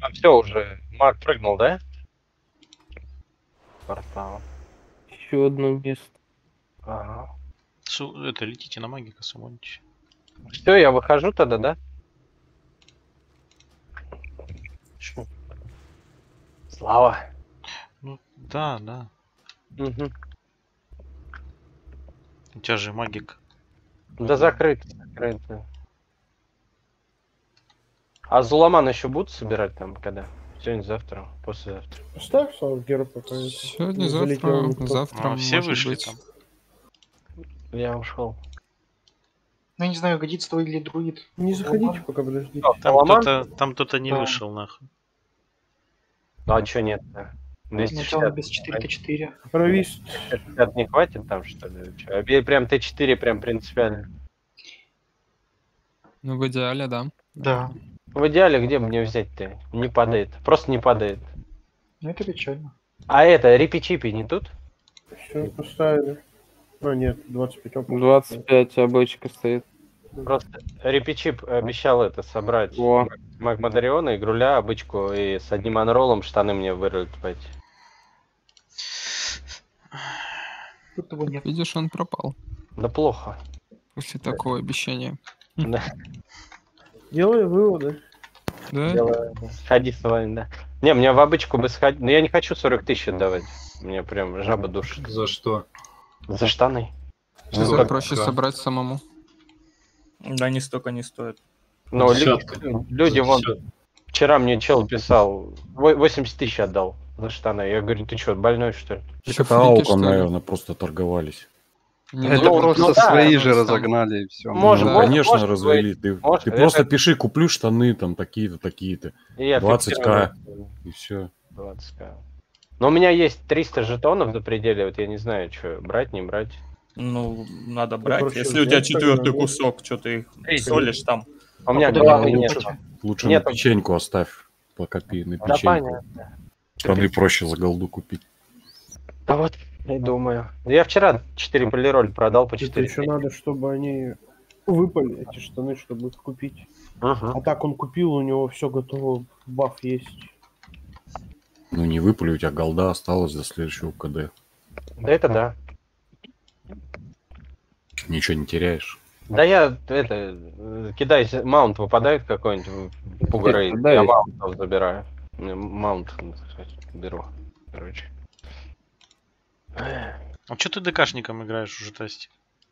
А все уже. Маг прыгнул, да? Портал. Еще одно место. Ага. Это летите на магика, сумоните. Все, я выхожу тогда, да? Чё? Слава. Ну, да, да. Угу. У тебя же магик. Да закрыто, закрыто. А Зуламан еще будут собирать там когда? Сегодня, завтра, послезавтра. Ставь Саундгера пока. Сегодня, Не залетел завтра, никто. завтра Ну, все может вышли быть. там. Я ушел. Ну, я не знаю, годится твой или друид. Не заходите, пока подождите. Там Зуламан? кто-то не Да. вышел, нахуй. Ну а что нет-то? Начало 260. без 4 Т4. Равист. 260 не хватит там, что ли? Чё? Прям Т4 прям принципиально. Ну, в идеале, да. Да. В идеале где мне взять-то? Не падает. Просто не падает. Ну, это печально. А это, рипи-чипи не тут? Все, поставили. А, нет, 25 опыта. 25 обычка стоит. Просто рипи-чип обещал это собрать. Во. Магмадариона, игруля, обычку и с одним анроллом штаны мне вырвать пойти. Тут его нет. Видишь, он пропал. Да плохо. После такого обещания. Да. Делаю выводы. Да? Делаю. Ходи с вами, да. Не, мне в обычку бы сходить. Но я не хочу 40 тысяч отдавать. Мне прям жаба душит. За что? За штаны. Всегда как- проще собрать самому. Да, не столько не стоит. Но Десятка. люди За вон... десятку. Вчера мне чел писал, 80 тысяч отдал за штаны. Я говорю, ты что, больной что ли? Ещё Это фрики, Аукон, что ли? наверное, просто торговались. Не Это должен просто быть свои там же сам. разогнали и все. Может, Ну, может, конечно, может развели. Ты может, просто это- пиши, куплю штаны, там, такие-то, такие-то. И я 20к. фиксирую. И все. 20к. Но у меня есть 300 жетонов на пределе, вот я не знаю, что, брать, не брать. Ну, надо брать. проще Если у тебя взять, четвертый тогда, кусок, что ты их Третий. солишь там. А у меня куда главы вы нет. идёте? Лучше Нет, на печеньку оставь по копии, на Да печеньку. понятно. Штаны проще за голду купить. Да вот, я думаю. Я вчера 4 полироль продал по Это 4. еще надо, чтобы они выпали, эти штаны, чтобы их купить. Ага. А так он купил, у него все готово, баф есть. Ну не выпали, у тебя голда осталась до следующего КД. Да это да. Ничего не теряешь. Да я кидай, маунт выпадает какой-нибудь пугарей, Да, я есть. маунт забираю. Маунт беру, короче. А что ты ДКшником играешь уже, Тасти?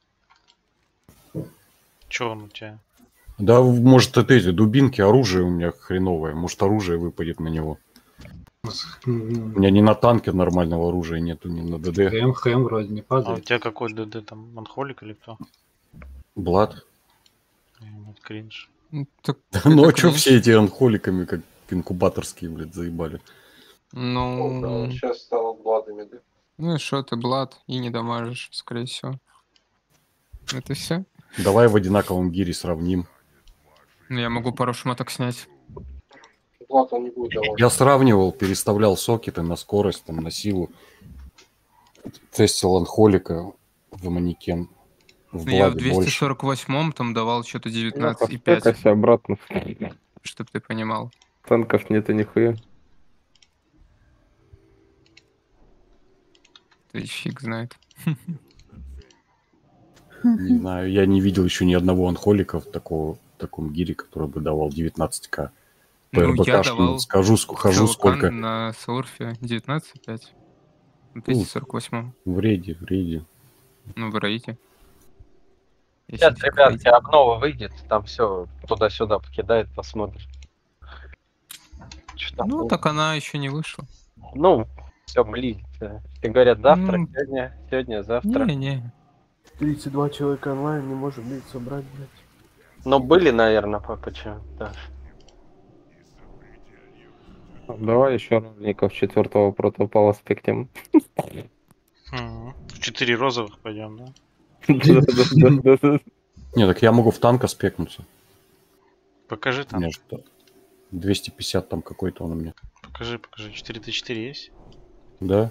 Че он у тебя? Да, может, это эти дубинки, оружие у меня хреновое. Может, оружие выпадет на него. У меня ни на танке нормального оружия нету, ни на ДД. ХМ вроде не А у падает. тебя какой ДД там? Манхолик или кто? Блад. Вот кринж. Ну, так Ну а это что кринж. все эти анхоликами, как инкубаторские, блядь, заебали? Ну, Сейчас стало бладами, да? ну и что ты, Блад, и не дамажишь, скорее всего. Это все. Давай в одинаковом гире сравним. Ну, я могу пару шмоток снять. Блат он не будет давать. Я сравнивал, переставлял сокеты на скорость, там, на силу. Тестил анхолика в манекен. В Ну, я в Бладе больше. 248-м там давал что-то Ну, 19,5, поставь обратно. чтоб ты понимал. Танков нет и нихуя. Ты фиг знает. Не знаю, я не видел еще ни одного анхолика в таком гире, который бы давал 19к. По Ну, я РБКшке давал скажу, хожу ЦЛК сколько. на Саурфе 19,5. На 248-м. В рейде. Ну, в рейде. Сейчас, ребятки, обнова выйдет, там все туда-сюда покидает, посмотрим. Что там Ну, будет? так она еще не вышла. Ну, все близится. Все говорят завтра, Ну, сегодня, завтра. Не-не. 32 человека онлайн, не можем, блядь, собрать, блядь. Но были, наверное, почему-то. Давай еще равников 4-го протопала спектем. В 4 розовых пойдем, да? Да-да-да-да-да. Не, так я могу в танка спекнуться. Покажи У там. меня что 250 там какой-то он у меня. Покажи. 4Т4 есть? Да?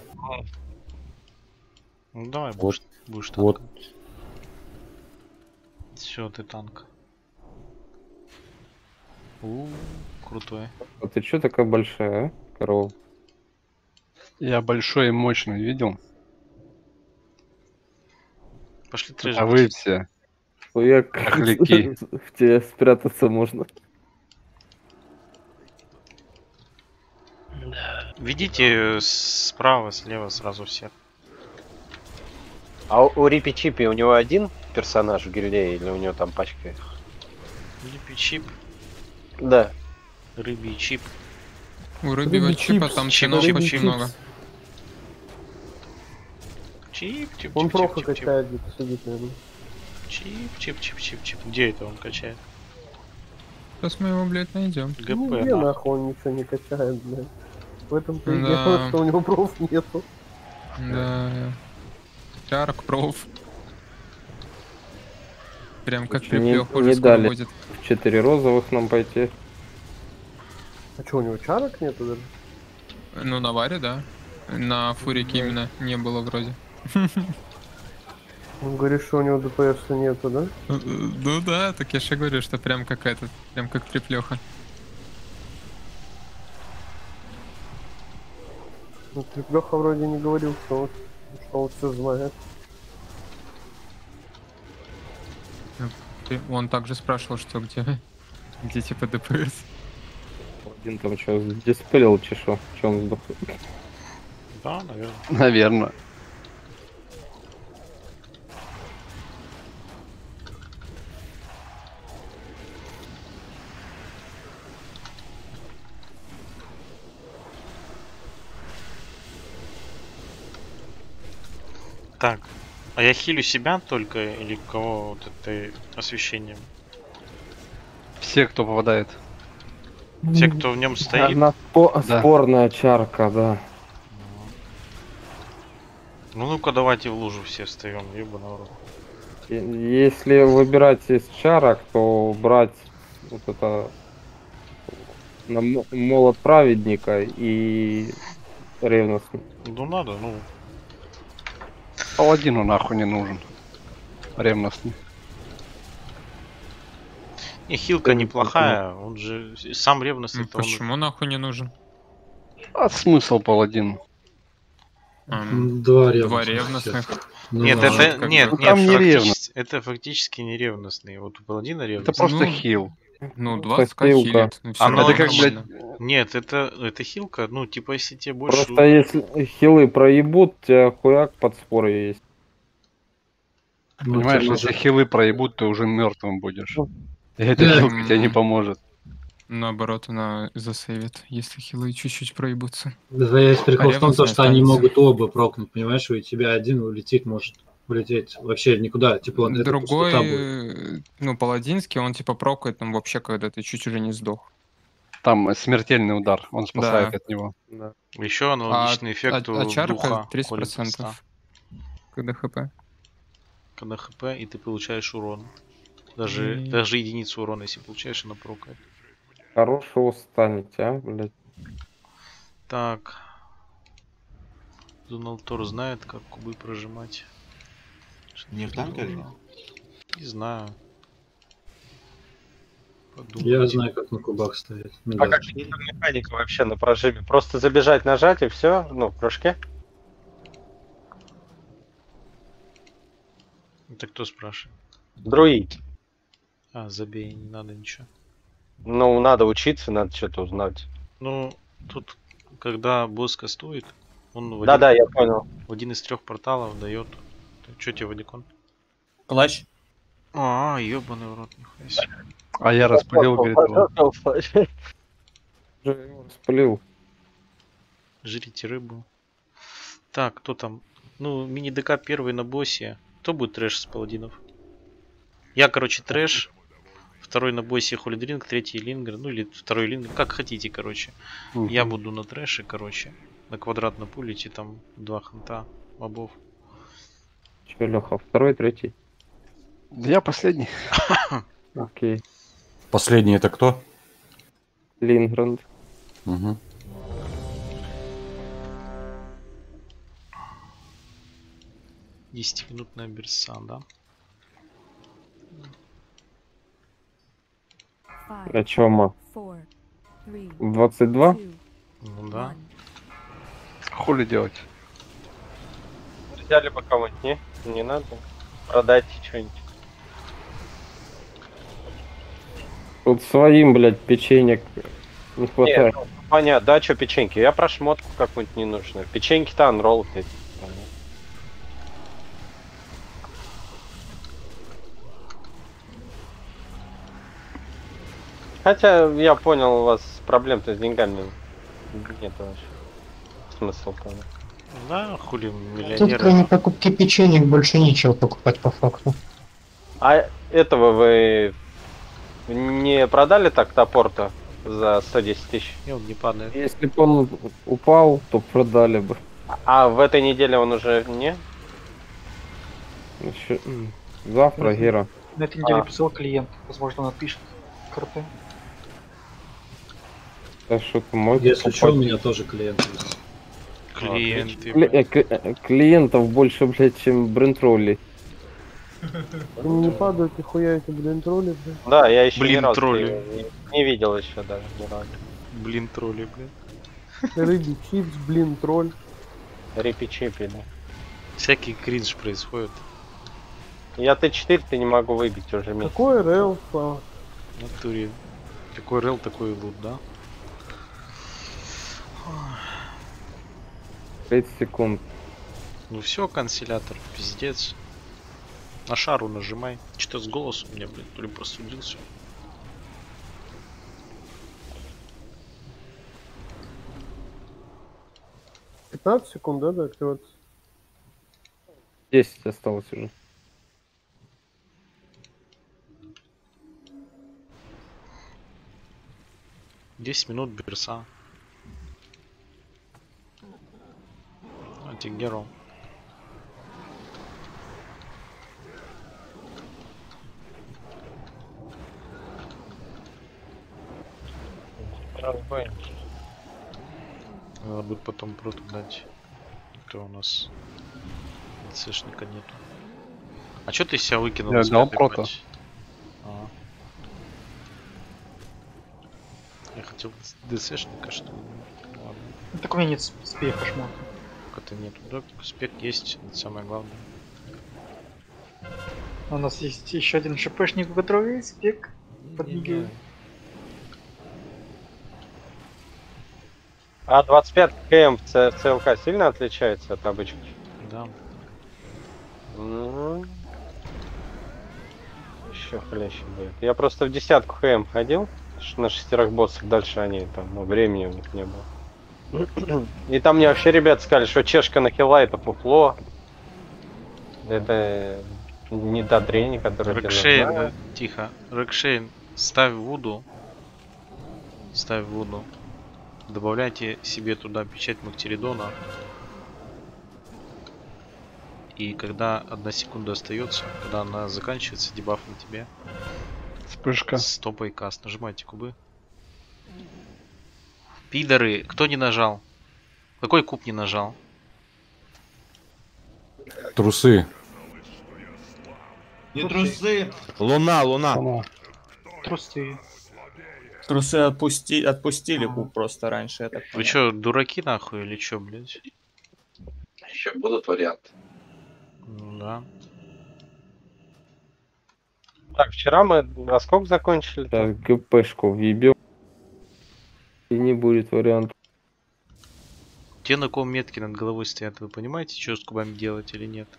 Ну давай, Вот. будешь Вот. танком. Все, ты танк. Крутой. А ты чё такая большая, а, корова? Я большой и мощный, видел? Пошли трэш А вы бить. все Хуяк, хохляки. в тебе спрятаться можно. Ведите справа, слева сразу всех. А у Рипи Чипи у него один персонаж в гильдии или у него там пачка их? Липи чип, Да. рыбий чип. У рыбьего чипа чипс, там чип, чинов чип, очень чип. много. Чип, чип, Он чип, плохо чип, чип, качает, где-то сидит, наверное. чип, чип, чип, чип, чип. Где это он качает? Сейчас мы его, блядь, найдем. ГП, Нигде нахуй. нахуй он ничего не качает, блядь. В этом-то и Да. дело, что у него проф нету. Да. Чарк, проф. Прям как Не- приплёх не уже скоро дали. будет. В 4 розовых нам пойти. А что, у него чарок нету даже? Ну, на варе, да. На фурике именно не было вроде. Он говорит, что у него ДПС нету, да? Ну да, так я же говорю, что прям как этот, прям как приплёха. Ну, Леха вроде не говорил, что он все знает. Он также спрашивал, что где типа ДПС. Один там что, диспелил чешу, что он сдох. Да, наверное. Наверное. Так. А я хилю себя только или кого вот это освещением? Все, кто попадает. Те, кто в нем стоит. Одна Да. спорная чарка, да. Ну ну-ка давайте в лужу все встаем, ебаный в рот. Если выбирать из чарок, то брать вот это молот праведника и ревностный. Ну надо, ну. Паладину нахуй не нужен. Ревностный. И хилка неплохая, он же сам ревностный, то он... Почему нахуй не нужен? А смысл паладин? Два Два ревностных. Нет, да. это как нет, бы. нет, Там не это фактически не ревностный. Вот у паладина Это ревностный. просто Ну, хил. Ну, Ну, 20к копилка. хилит. Ну, всё Оно равно это как, нормально. Нет, это хилка, ну типа если тебе больше. Просто если хилы проебут, у тебя хуяк под спор есть. Ну, Понимаешь, тебе если может- хилы проебут, ты уже мертвым будешь. И эта Да. хилка тебе не поможет. Наоборот, она засейвит, если хилы чуть-чуть проебутся. Да, весь прикол в том, ревностный что они останется. могут оба прокнуть, понимаешь, и у тебя один улетит, может улететь вообще никуда. Типа, вот это пустота будет. Другой, ну, паладинский, он типа прокает там вообще, когда ты чуть уже не сдох. Там смертельный удар, он спасает Да. от него. Еще аналогичный эффекту а чарка духа 30%, колет листа. когда хп. Когда хп, и ты получаешь урон. Даже единицу урона, если получаешь, она прокает. Хорошего станете, а, блядь. Так. Зуналтор знает, как кубы прожимать. Не в танке или нет? Не знаю. Подумайте. Я знаю, как на кубах стоять. Ну, А да. как механика вообще на прожиме? Просто забежать, нажать и все, ну, в прыжке? Это кто спрашивает? Друид. А, забей, не надо ничего. Ну, надо учиться, надо что-то узнать. Ну, тут, когда босс кастует, он в, Да-да, я понял. в один из 3 порталов дает. Что тебе, Вадикон? Плащ. А, ебаный в рот, нихуя себе. А я распылил, говорит, его. Уже его распылил. Жрите рыбу. Так, кто там? Ну, мини-ДК первый на боссе. Кто будет трэш с паладинов? Я, короче, трэш. Второй на боссе Холидринг, третий Лингер. Ну или второй Лингер. Как хотите, короче. Я буду на трэше, короче. На квадрат напулите, там 2 ханта мобов. Че, Леха, второй, третий? Я последний. Окей. Последний это кто? Лингранд. Угу. Десятиминутная берса, да? О чем? 22? Ну да. Хули делать? Взяли бы кого-нибудь, не? Не надо. Продать что-нибудь. Тут своим, блядь, печенек не хватает. Не, понятно, да, что печеньки? Я про шмотку какую-нибудь не нужно. Печеньки-то анролл. Хотя я понял, у вас проблем-то с деньгами нет вообще. Смысл-то. Да, хули Тут миллионеры. кроме покупки печенек больше нечего покупать по факту. А этого вы не продали так топор-то за 110 тысяч? И он не падает. Если бы он упал, то продали бы. А в этой неделе он уже не? Завтра, Гера. На этой неделе писал клиент. Возможно, он отпишет карты. Да что ты мой Если покупатель. что, у меня тоже клиент есть. Клиенты. Клиентов больше, блядь, чем брендтроллей. Они не падают, нихуя эти, блин, тролли, блин. Да, я еще Блин, ни разу тролли. не видел еще даже ни разу. Блин, тролли, блин. Рыбий чипс, блин, тролль. Рипи-чипи, да. Всякий кринж происходит. Я Т4-то не могу выбить уже месяц. Какой РЛ, Слава? В натуре. Какой рел, такой лут, да? 30 секунд. Ну все, канцелятор, пиздец. На шару нажимай. Что-то с голосом у меня, блин, то ли простудился. — 15 секунд, да, до активации? 10 осталось уже. Десять минут берса. Антигеру. Надо будет потом проту дать. То у нас ДСшника нету. А чё ты себя выкинул? Я с дал пятой прото. пати? А. Я хотел ДСшника, что ли? Ладно. Ну, так у меня нет спеха шмота. Как это нету? Да, спек есть, это самое главное. У нас есть еще один ШПшник, у которого есть спек. Подмигивает. А 25 КМ в ЦЛК сильно отличается от обычных? Да. Еще хлеще будет. Я просто в десятку КМ ходил на 6 боссов, дальше они там, ну, времени у них не было. И там мне вообще ребята сказали, что чешка на хила это пуфло. Это не та дрень, которая Рекшейн, да, тихо. Рекшейн, ставь вуду. Ставь вуду. Добавляйте себе туда печать Мактеридона. И когда 1 секунда остается, когда она заканчивается, дебаф на тебе. Вспышка. Стопай каст. Нажимайте кубы. Пидоры, кто не нажал? Какой куб не нажал? Трусы. Не трусы. Луна, луна. Трусы. Трусы отпустили куб просто раньше, я так Вы понял. чё, дураки нахуй или чё, блядь? Еще будут варианты. Ну да. Так, вчера мы на сколько закончили? Сейчас ГПшку въебем. И не будет вариантов. Те, на ком метки над головой стоят, вы понимаете, что с кубами делать или нет?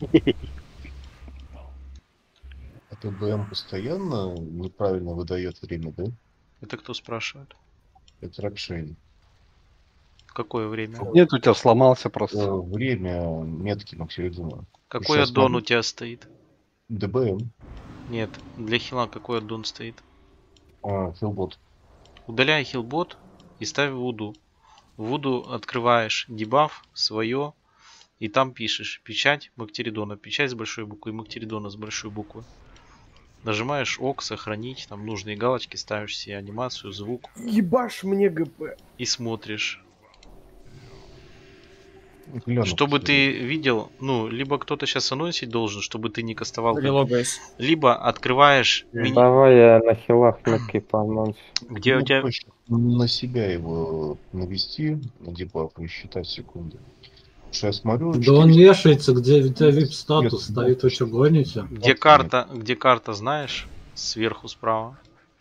А ТБМ постоянно неправильно выдает время, да? Это кто спрашивает? Это Рокшейн. Какое время? Нет, у тебя сломался просто. Время метки Максеридона. Какой аддон у тебя стоит? ДБМ. Нет, для хила какой аддон стоит? Хилбот. Удаляй хилбот и ставь вуду. Вуду открываешь дебаф свое и там пишешь печать Мактеридона. Печать с большой буквы и Мактеридона с большой буквы. Нажимаешь ок, сохранить, там нужные галочки, ставишь себе анимацию, звук. Ебашь мне ГП. И смотришь. Гляну, Чтобы посмотрю. ты видел, ну, либо кто-то сейчас анонсить должен, чтобы ты не кастовал. Релогайс. Либо открываешь мини... Давай я на хилах метки поанонсю. Где у Ну, тебя... проще на себя его навести, на дебаф и считать секунды. Потому что я смотрю... Да он вешается, где у тебя VIP-статус Нет, стоит, вы что, гоните? Где карта, знаешь? Сверху справа.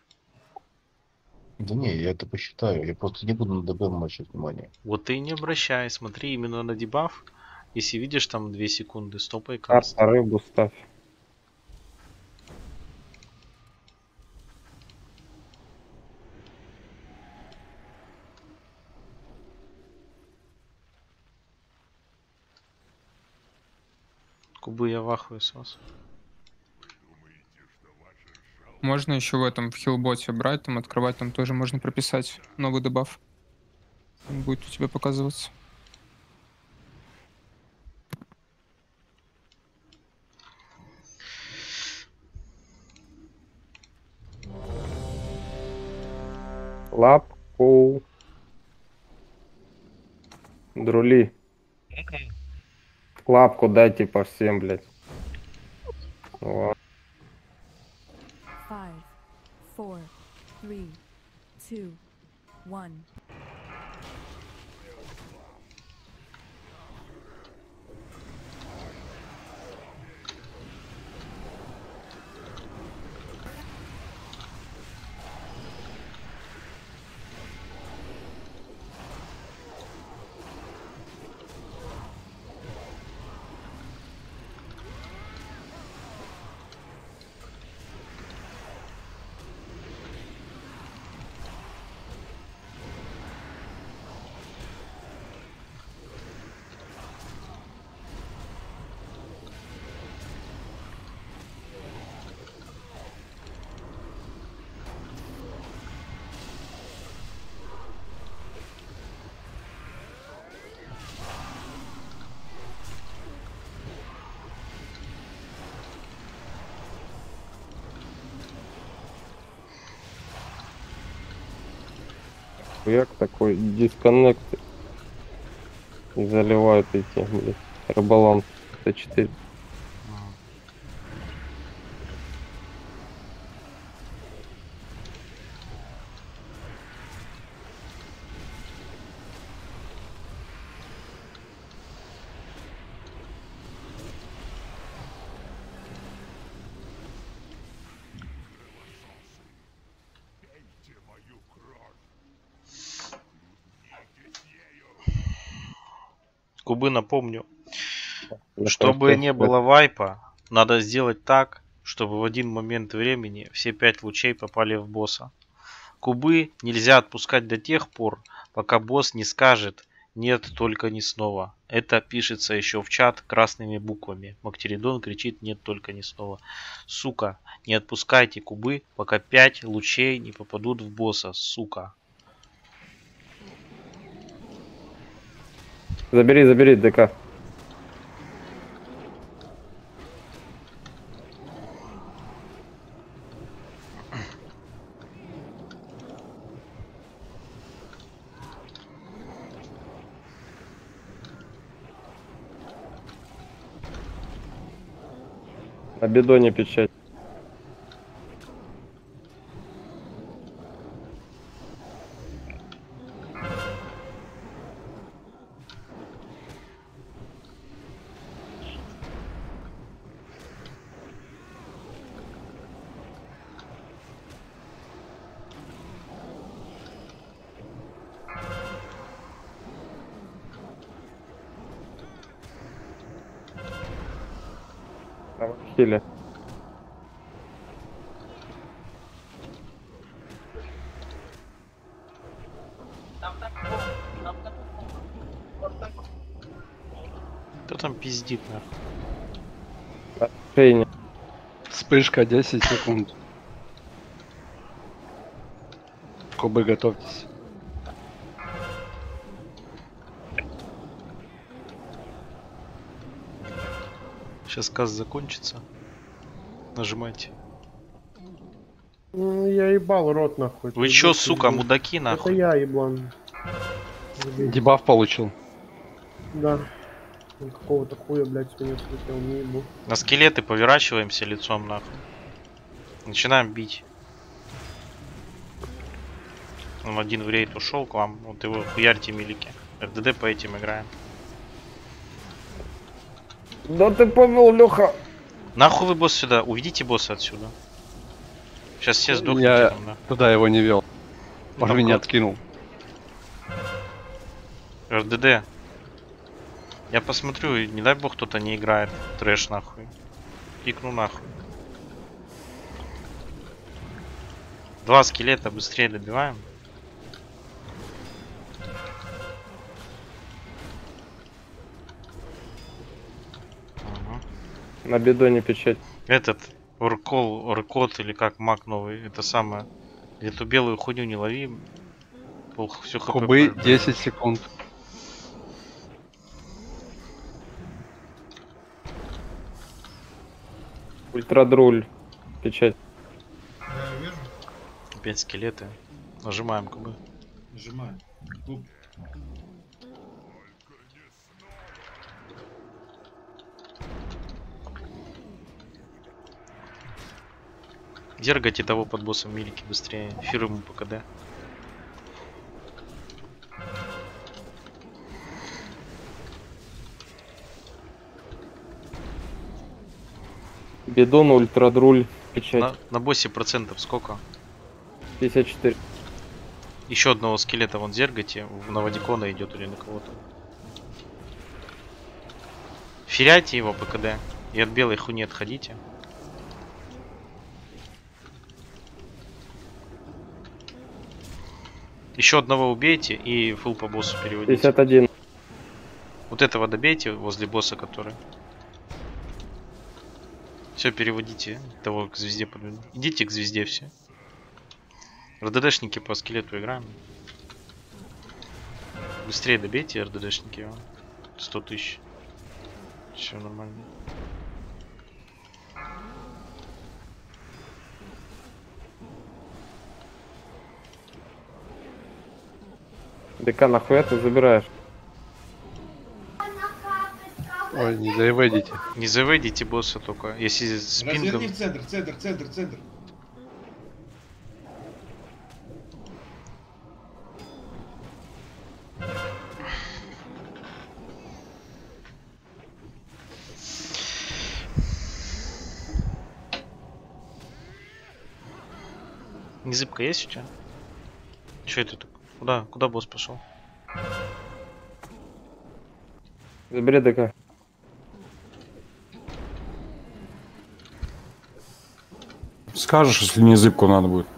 Да не, я это посчитаю. Я просто не буду на ДБ обращать внимание. Вот ты и не обращай, смотри именно на дебаф. Если видишь там 2 секунды, стопай каст. Карта рыбу ставь. Кубы я вахую с вас. Можно еще в этом, в хилботе брать, там открывать, там тоже можно прописать новый дебаф. Он будет у тебя показываться. Лапку. Друли. Лапку дайте по всем, блядь. Вот. 5, 4, 3, 2, 1. Як такой дисконнект. И заливают эти, блядь, рыболом Т4. Кубы, напомню, чтобы не было вайпа, надо сделать так, чтобы в один момент времени все 5 лучей попали в босса. Кубы нельзя отпускать до тех пор, пока босс не скажет «нет, только не снова». Это пишется еще в чат красными буквами. Мактеридон кричит «нет, только не снова». Сука, не отпускайте кубы, пока 5 лучей не попадут в босса, сука. Забери ДК. На бидоне печать. Хили. Кто там пиздит, нахуй? Шейни. Вспышка 10 секунд. Кубы, готовьтесь. Сейчас каст закончится. Нажимайте. Я ебал рот нахуй. Вы чё, сука, мудаки нахуй? Это я еблан. Дебаф получил. Да. Какого-то хуя, блядь, с меня слетел, не ебу. На скелеты поворачиваемся лицом нахуй. Начинаем бить. Он один в рейд ушел к вам. Вот его хуярьте милики. РДД по этим играем. Да ты повел, Леха. Нахуй вы босс сюда. Уведите босса отсюда. Сейчас все сдохнете. Я там, да. туда его не вел. Он Там меня кот. откинул. РДД. Я посмотрю, не дай бог кто-то не играет. Трэш нахуй. Кикну нахуй. 2 скелета быстрее добиваем. На бидоне печать. Этот Оркот или как маг новый, это самое. Эту белую хуйню не лови. Все хп. Кубы 10 секунд. Ультрадруль. Печать. Опять скелеты. Нажимаем кубы. Нажимаем. Куб. Дергайте того под боссом милики быстрее. Эфир ему по КД. Бидон, ультрадруль, печать. На боссе процентов сколько? 54. Еще одного скелета вон дергайте. На Вадикона идет или на кого-то. Феряйте его по КД. И от белой хуйни отходите. Еще одного убейте и фул по боссу переводите. 51. Вот этого добейте возле босса, который. Все, переводите того к звезде подведу. Идите к звезде все. РДДшники по скелету играем. Быстрее добейте РДДшники. 100 тысяч. Все нормально. ДК нахуя ты забираешь? Ой, не заеведите. Не заведите босса только. Если с пингом... Разверни в центр. Незыбка есть у тебя? Че это такое? Куда босс пошел? Забери ДК. Скажешь, если не зыбку надо будет.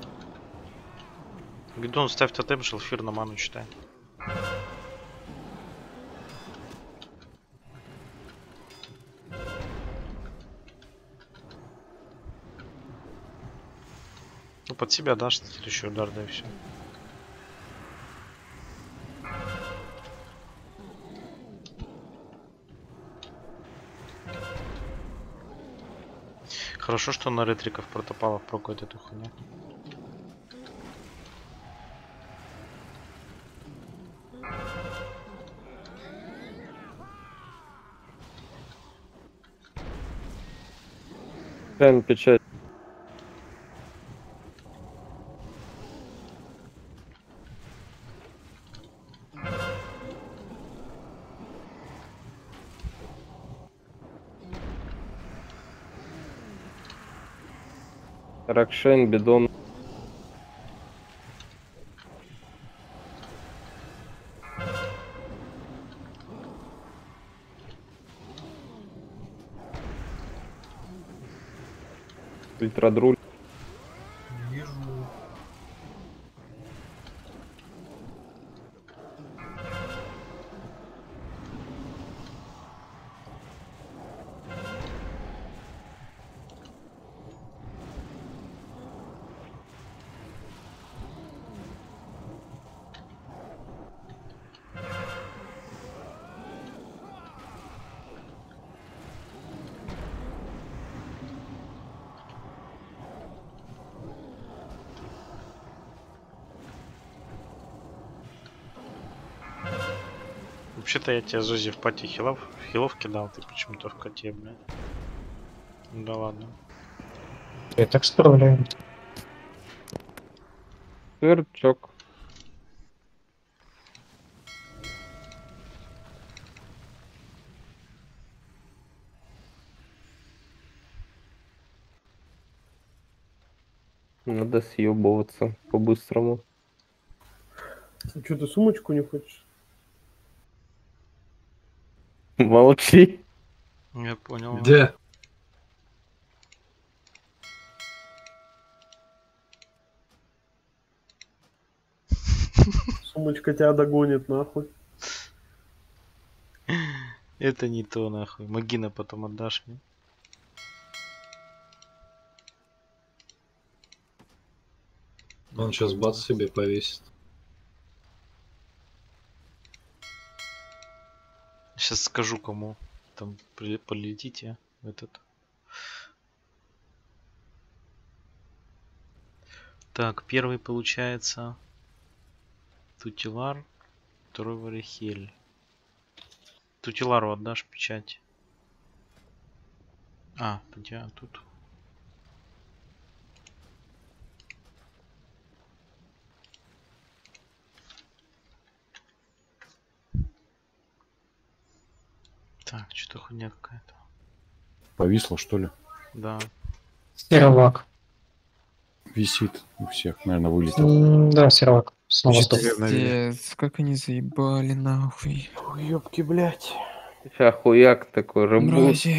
Гидон, ставь тотем, шелфир на ману читай. Ну под себя дашь следующий удар, да и все. Хорошо, что на ретриков протопалов прокует эту хуйню. Прям печать. Ракшен, бидон. Ультрадруль. Вообще-то я тебе, Зози, в пати хилов кидал, ты почему-то в коте, блядь. Ну да ладно. Я так справляю. Сверчок. Надо съебываться по-быстрому. Что, ты сумочку не хочешь? Молчи. Я понял. Где? Сумочка тебя догонит, нахуй. Это не то, нахуй. Магина потом отдашь мне. Он сейчас бац себе повесит. Сейчас скажу кому. Там полетите в этот. Так, первый получается Тутилар, второй Варихель. Тутилару отдашь печать. А, тут. Так, что-то хуйня какая-то. Повисло, что ли? Да. Сервак. Висит у всех, наверное, вылетел. Да, сервак. Снова стоп. Пиздец, как они заебали нахуй. Ёбки, блядь. Сейчас хуяк такой рыбу. Мрази.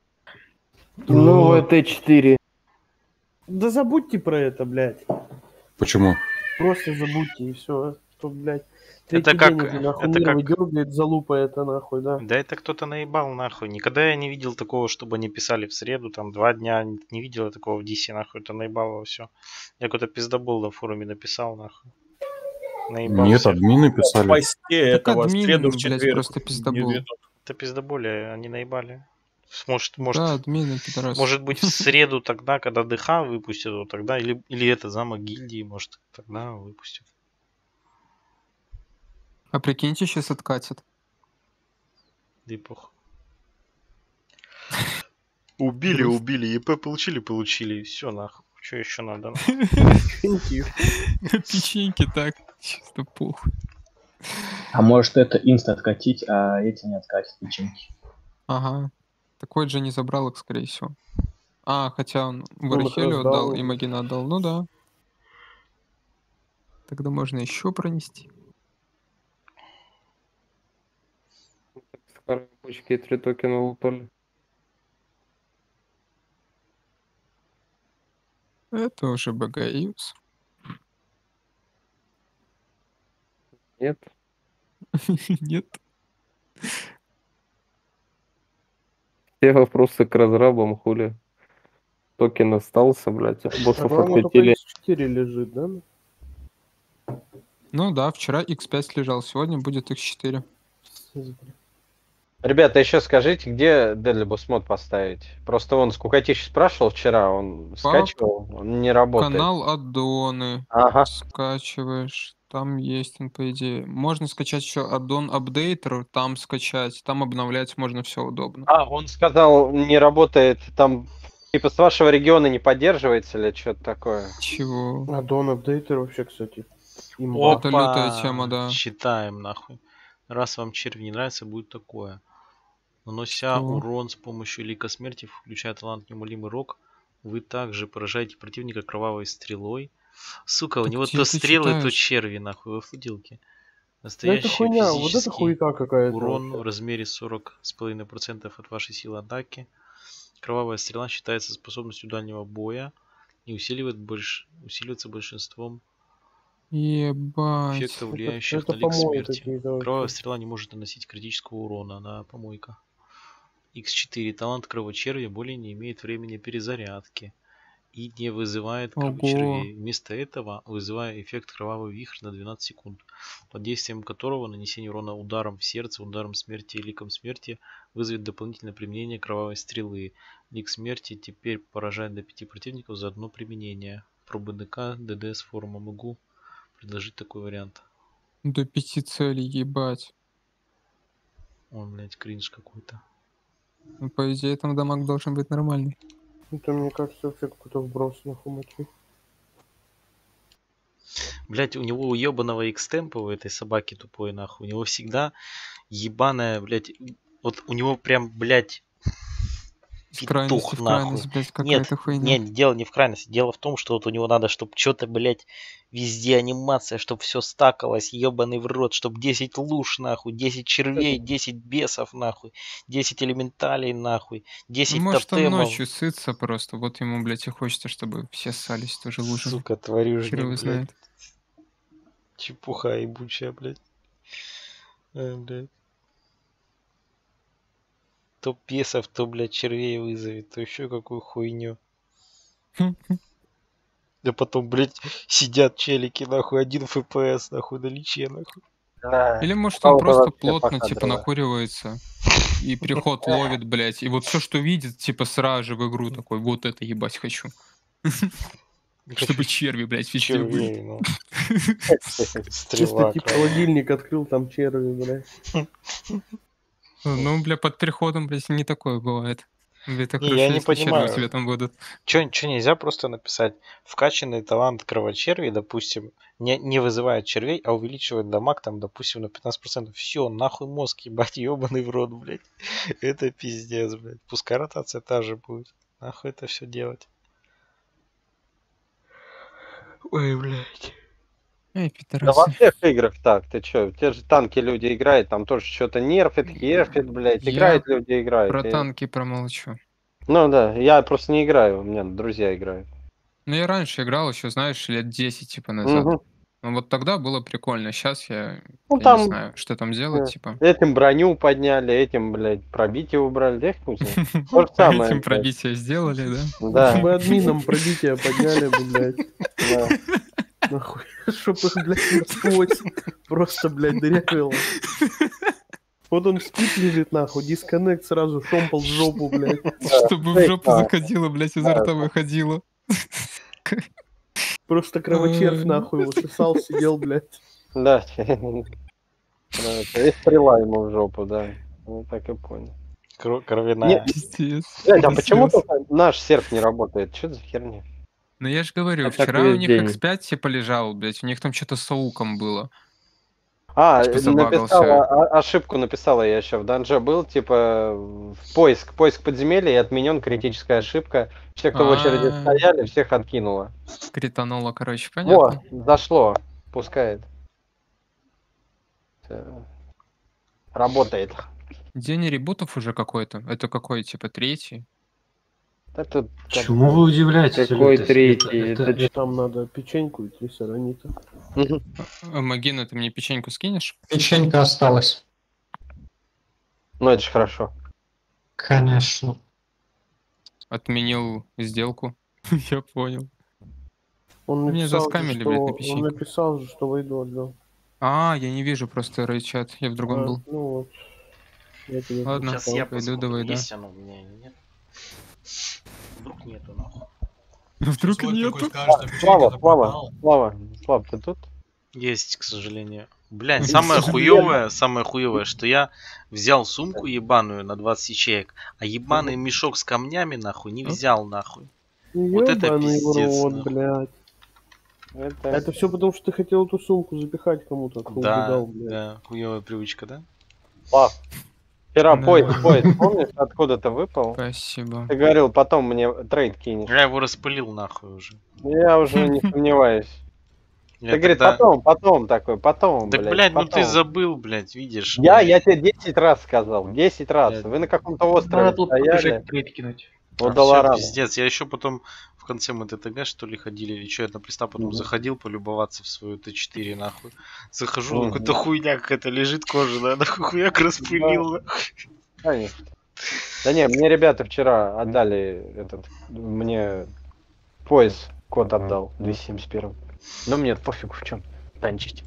Ну, Т4. Да забудьте про это, блядь. Почему? Просто забудьте и все. Что, блядь. Это Третий как- день уже, нахуй, это мир как- выдергивает, залупа это нахуй, да. Да это кто-то наебал нахуй. Никогда я не видел такого, чтобы они писали в среду, там 2 дня. Не видел я такого в DC, нахуй. Это наебало все. Я какой-то пиздобол на форуме написал, нахуй. Наебал Нет, всех. админы писали. Посте этого в админ, среду, в блядь, четверг. просто пиздобол. не ведут. Это пиздоболее, они наебали. Может, Да, админы, пидорасы. может быть в среду тогда, когда ДХ выпустят, вот тогда, или это замок гильдии, может, тогда выпустят. А прикиньте, сейчас откатят. Да и похуй. Убили, ЕП получили, все нахуй. Что еще надо? Печеньки так, чисто похуй. А может это инста откатить, а эти не откатят печеньки. Ага. Такой же не забрал их, скорее всего. А, хотя он их Варихелю раздал. отдал и Магина отдал. Ну да. Тогда можно еще пронести. С коробочки 3 токена лутали. Это уже БГ-юз. Нет. Нет. Все вопросы к разрабам, хули. Токен остался, блядь, а боссов Главное, только откатили. X4 лежит, да? Ну да, вчера X5 лежал, сегодня будет X4. Ребята, еще скажите, где Deadly Boss мод поставить? Просто он Скукотищ спрашивал вчера, он скачивал, он не работает. Канал аддоны. Ага. Скачиваешь. Там есть он, по идее. Можно скачать еще аддон апдейтер, там скачать, там обновлять можно, все удобно. А, он сказал, не работает, там, типа, с вашего региона не поддерживается или что-то такое? Чего? Аддон апдейтер вообще, кстати. Это лютая тема, да. Считаем, нахуй. Раз вам червь не нравится, будет такое. Нанося Что? урон с помощью лика смерти, включая талант неумолимый рок, вы также поражаете противника кровавой стрелой. Сука, у Так него где то ты стрелы, то читаешь? черви, нахуй, во флудилке. Да Настоящий это хуйня, вот это физический хуйка какая-то. урон вообще. в размере 40,5% от вашей силы атаки. Кровавая стрела считается способностью дальнего боя и усиливается большинством Ебать. эффектов, влияющих это на лик помои смерти. какие-то вообще. Кровавая стрела не может наносить критического урона, она помойка. X4. Талант кровочервя более не имеет времени перезарядки и не вызывает кровочервей. Вместо этого вызывая эффект кровавый вихрь на 12 секунд, под действием которого нанесение урона ударом в сердце, ударом смерти и ликом смерти вызовет дополнительное применение кровавой стрелы. Лик смерти теперь поражает до 5 противников за одно применение. Про БДК, ДДС форума могу предложить такой вариант. До 5 целей, ебать. Ой, блядь, кринж какой-то. Ну, по идее, там дамаг должен быть нормальный. Это, мне кажется, вообще какой-то вброс нахуй мочи. Блядь, у него у ебаного экстемпа, у этой собаки тупой, нахуй, у него всегда ебаная, блядь, вот у него прям, блядь, петух, в нахуй. крайность, блядь, Нет, какая-то хуйня. нет, дело не в крайности. Дело в том, что вот у него надо, чтобы что-то, блядь, везде анимация, чтобы все стакалось, ебаный в рот, чтобы 10 луж, нахуй, 10 червей, 10 бесов, нахуй, 10 элементалей, нахуй, 10 Может, он тотемов. ночью сытся просто. Вот ему, блядь, и хочется, чтобы все ссались тоже лужами. Сука, тварюшник, Хер его блядь. знает. Чепуха ебучая, блядь. Блядь. То бесов, то, блядь, червей вызовет, то еще какую хуйню. Да потом, блядь, сидят челики, нахуй, 1 FPS, нахуй, на личе, нахуй. Или может он просто плотно, типа, накуривается. И приход ловит, блядь. И вот все, что видит, типа, сразу же в игру такой, вот это ебать хочу. Чтобы черви, блядь, везде были. ну. Чисто типа холодильник открыл, там черви, блядь. Ну, бля, под переходом, блядь, не такое бывает. Это Не, хорошо, я не если черви понимаю. цветом будут. Чё нельзя просто написать? Вкачанный талант кровочервей, допустим, не вызывает червей, а увеличивает дамаг, там, допустим, на 15%. Все, нахуй мозг, ебать, ебаный в рот, блядь. Это пиздец, блядь. Пускай ротация та же будет. Нахуй это все делать. Ой, блядь. Эй, Да пидорасы. во всех играх так, ты чё, те же танки люди играют, там тоже что-то нерфит, херфит, блядь, Я играют люди, играют. Про и- танки промолчу. Ну да, я просто не играю, у меня друзья играют. Ну, я раньше играл еще, знаешь, лет 10, типа, назад. Мгм. Ну, вот тогда было прикольно. Сейчас я Ну не там знаю, что там делать, типа. этим броню подняли, этим, блядь, пробитие убрали, да их хуй знает. То же самое, Этим блядь. пробитие сделали, да? Да. Мы админом пробитие подняли бы, блядь. Да. Нахуй, чтоб их, блядь, насквозь просто, блядь, дырявило. Вот он спит, лежит, нахуй, дисконнект сразу, шомпол в жопу, блядь. Чтобы в жопу заходило, блядь, изо рта выходило. Просто кровочервь, нахуй, его сосал, сидел, блядь. Да. И стрела ему в жопу, да. Ну так и понял. Кровяная. Пиздец. Блядь, а почему только наш серф не работает? Что за херня? Ну я же говорю, А так вчера у весь них день. X5 типа лежал, блядь, у них там что-то с ауком было. А, Типа забагался. написала, ошибку написала я еще. В данже был, типа, в поиск подземелья и отменен, критическая ошибка. Все, кто в очереди А. стояли, всех откинуло. Критануло, короче, Во, понятно. зашло. Пускает. Работает. День ребутов уже какой-то. Это какой, типа, третий? Это Чему вы удивляетесь? Какой Лютос? третий? Это- Там надо печеньку и 3 саранита. Магина, ты мне печеньку скинешь? Печенька осталась. Ну это же хорошо. Конечно. Отменил сделку. Я понял. Он Меня написал, заскамили, что, блядь, на он печеньку. написал же, что войду отдал. А, я не вижу просто рейчат, я в другом был. Ну вот. Я тебе Ладно, Сейчас я пойду, посмотрю, давай, да. есть оно у меня или нет. Вдруг нету, нахуй. Вдруг нету. Слава, ты тут? Есть, к сожалению. Блядь, самое хуевое, что я взял сумку ебаную на 20 ячеек, а ебаный мешок с камнями, нахуй, не взял, нахуй. Вот это Ёбаный пиздец, в рот, нахуй. блядь. Это все потому, что ты хотел эту сумку запихать кому-то, кто Да, убегал, блядь. да, хуевая привычка, да? Слав, вчера Да. поезд, помнишь, откуда-то выпал? Спасибо. Ты говорил, потом мне трейд кинешь. Я его распылил, нахуй, уже. Я уже не сомневаюсь. Я Ты говоришь, тогда- потом, Так, блядь, ну ты потом. забыл, блядь, видишь. Я тебе 10 раз сказал, 10 раз. Блядь. Вы на каком-то острове Надо тут стояли. побежать трейд кинуть. У А, всё, Долларана. пиздец, я еще потом в конце мы ТТГ что ли ходили, или что, я на приста потом заходил полюбоваться в свою Т4, нахуй. Захожу, какая-то хуйня какая-то лежит кожаная, нахуй хуяк распылил, нахуй. Конечно. Да не, мне ребята вчера отдали мне пояс, код отдал, 271. Но мне пофигу в чем танчить.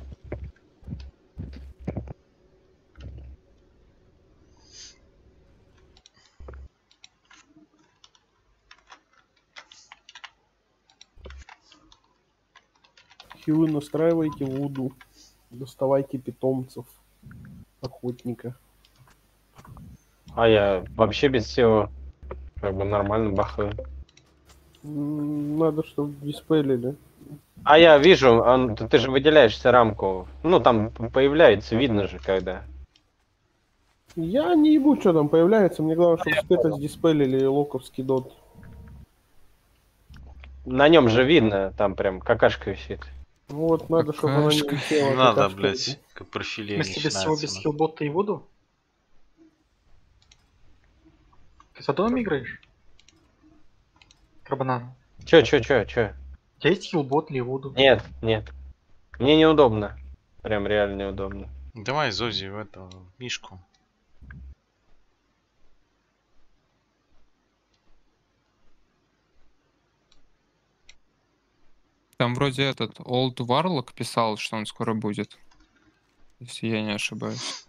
Хилы настраивайте вуду. Доставайте питомцев. Охотника. А я вообще без всего, как бы нормально бахаю. Надо, чтобы диспелили. А я вижу, ты же выделяешься рамку. Ну, там появляется, видно же, когда. Я не ебу, что там появляется. Мне главное, чтобы спета диспелили локовский дот. На нем же видно, там прям какашка висит. Вот, надо, чтобы она не висела. Не надо, какашка. блядь, как профиле Если без всего, без хилбота и воду? Ты с аддоном играешь? Карбонан. Чё? У тебя есть хилбот или воду? Нет. Мне неудобно. Прям реально неудобно. Давай, Зози, в эту Мишку. Там вроде этот Old Warlock писал, что он скоро будет. Если я не ошибаюсь.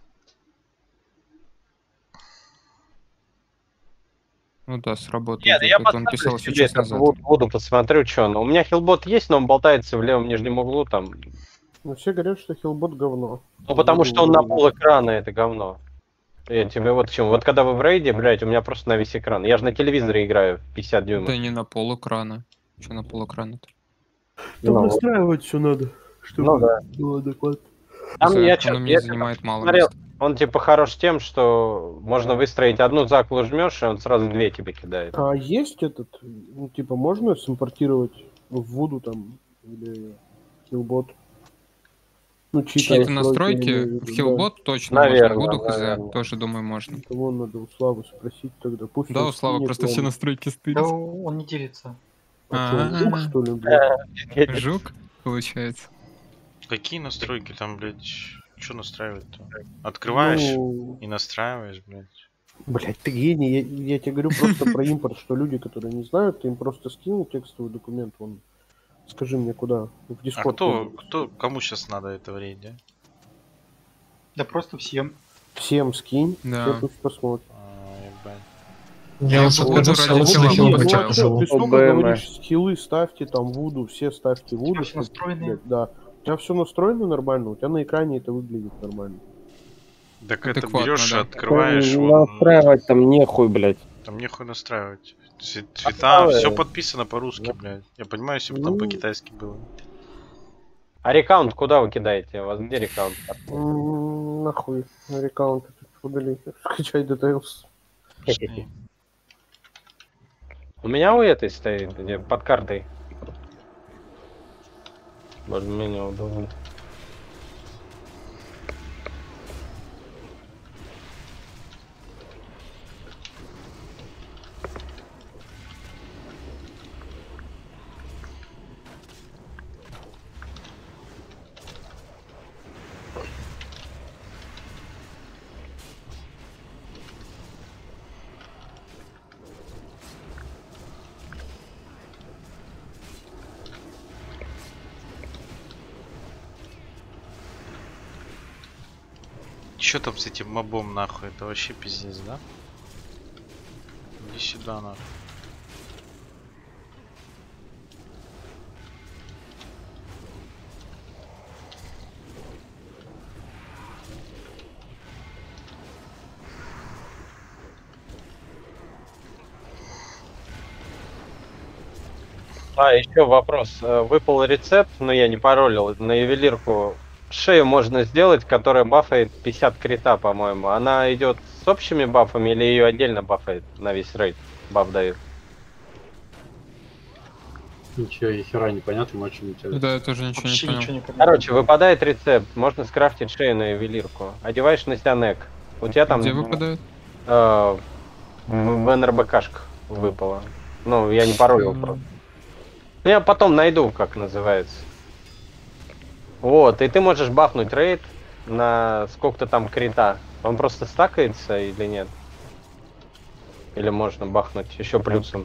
Ну да, сработает. Нет, я Он писал еще час назад. воду посмотрю, что. Но у меня хилбот есть, но он болтается в левом нижнем углу там. Ну, все говорят, что хилбот говно. Ну, потому что он на пол экрана, это говно. Я тебе вот к чему. Вот когда вы в рейде, блядь, у меня просто на весь экран. Я же на телевизоре играю, 50 дюймов. Да не на пол экрана. Что на пол экрана-то? Там настраивать все надо, чтобы было адекватно. Там я занимает мало смотрел, места. он типа хорош тем, что можно выстроить одну заклу жмешь, и он сразу две тебе кидает. А есть этот, ну, типа, можно симпортировать в Вуду там, или хилбот? Ну, Чьи-то настройки в хилбот точно наверное, можно. Вуду хз тоже, думаю, можно. Кого надо у Славы спросить тогда. Пусть да, у Славы просто все настройки стырит. Да, он не делится. Жук, что ли, блядь? Жук, получается. Какие настройки там, блядь? Что настраивать-то? Открываешь и настраиваешь, блядь. Блядь, ты гений. Я тебе говорю просто про импорт, что люди, которые не знают, ты им просто скинул текстовый документ, он... Скажи мне, куда? В Discord. Кому сейчас надо это в рейде? Да просто всем. Всем скинь, да. пусть посмотрим. Я уже скажу, ты столько говоришь, скиллы ставьте, там Вуду, все ставьте Вуду. Все настроено. Да. У тебя все настроено нормально, у тебя на экране это выглядит нормально. Так это берешь и открываешь. Настраивать там нехуй, блядь. Там нехуй настраивать. Цвета, все подписано по-русски, блядь. Я понимаю, если бы там по-китайски было. А рекаунт куда вы кидаете? У вас где рекаунт? Нахуй. Рекаунт удалить. Скачать Details. У меня у этой стоит, где под картой. Более-менее удобно. Чё там с этим мобом нахуй? Это вообще пиздец, да? Иди сюда нахуй. А, еще вопрос. Выпал рецепт, но я не паролил. На ювелирку шею можно сделать, которая бафает 50 крита, по-моему. Она идет с общими бафами или ее отдельно бафает на весь рейд? Баф дают. Ничего, ни хера непонятно, очень интересно. Да, я тоже ничего не понял. Короче, выпадает рецепт, можно скрафтить шею на ювелирку. Одеваешь на себя нек. У тебя там... Где выпадает? В НРБКшках выпало. Ну, я не паролил просто. Я потом найду, как называется. Вот, и ты можешь бафнуть рейд на сколько-то там крита. Он просто стакается или нет? Или можно бахнуть еще плюсом?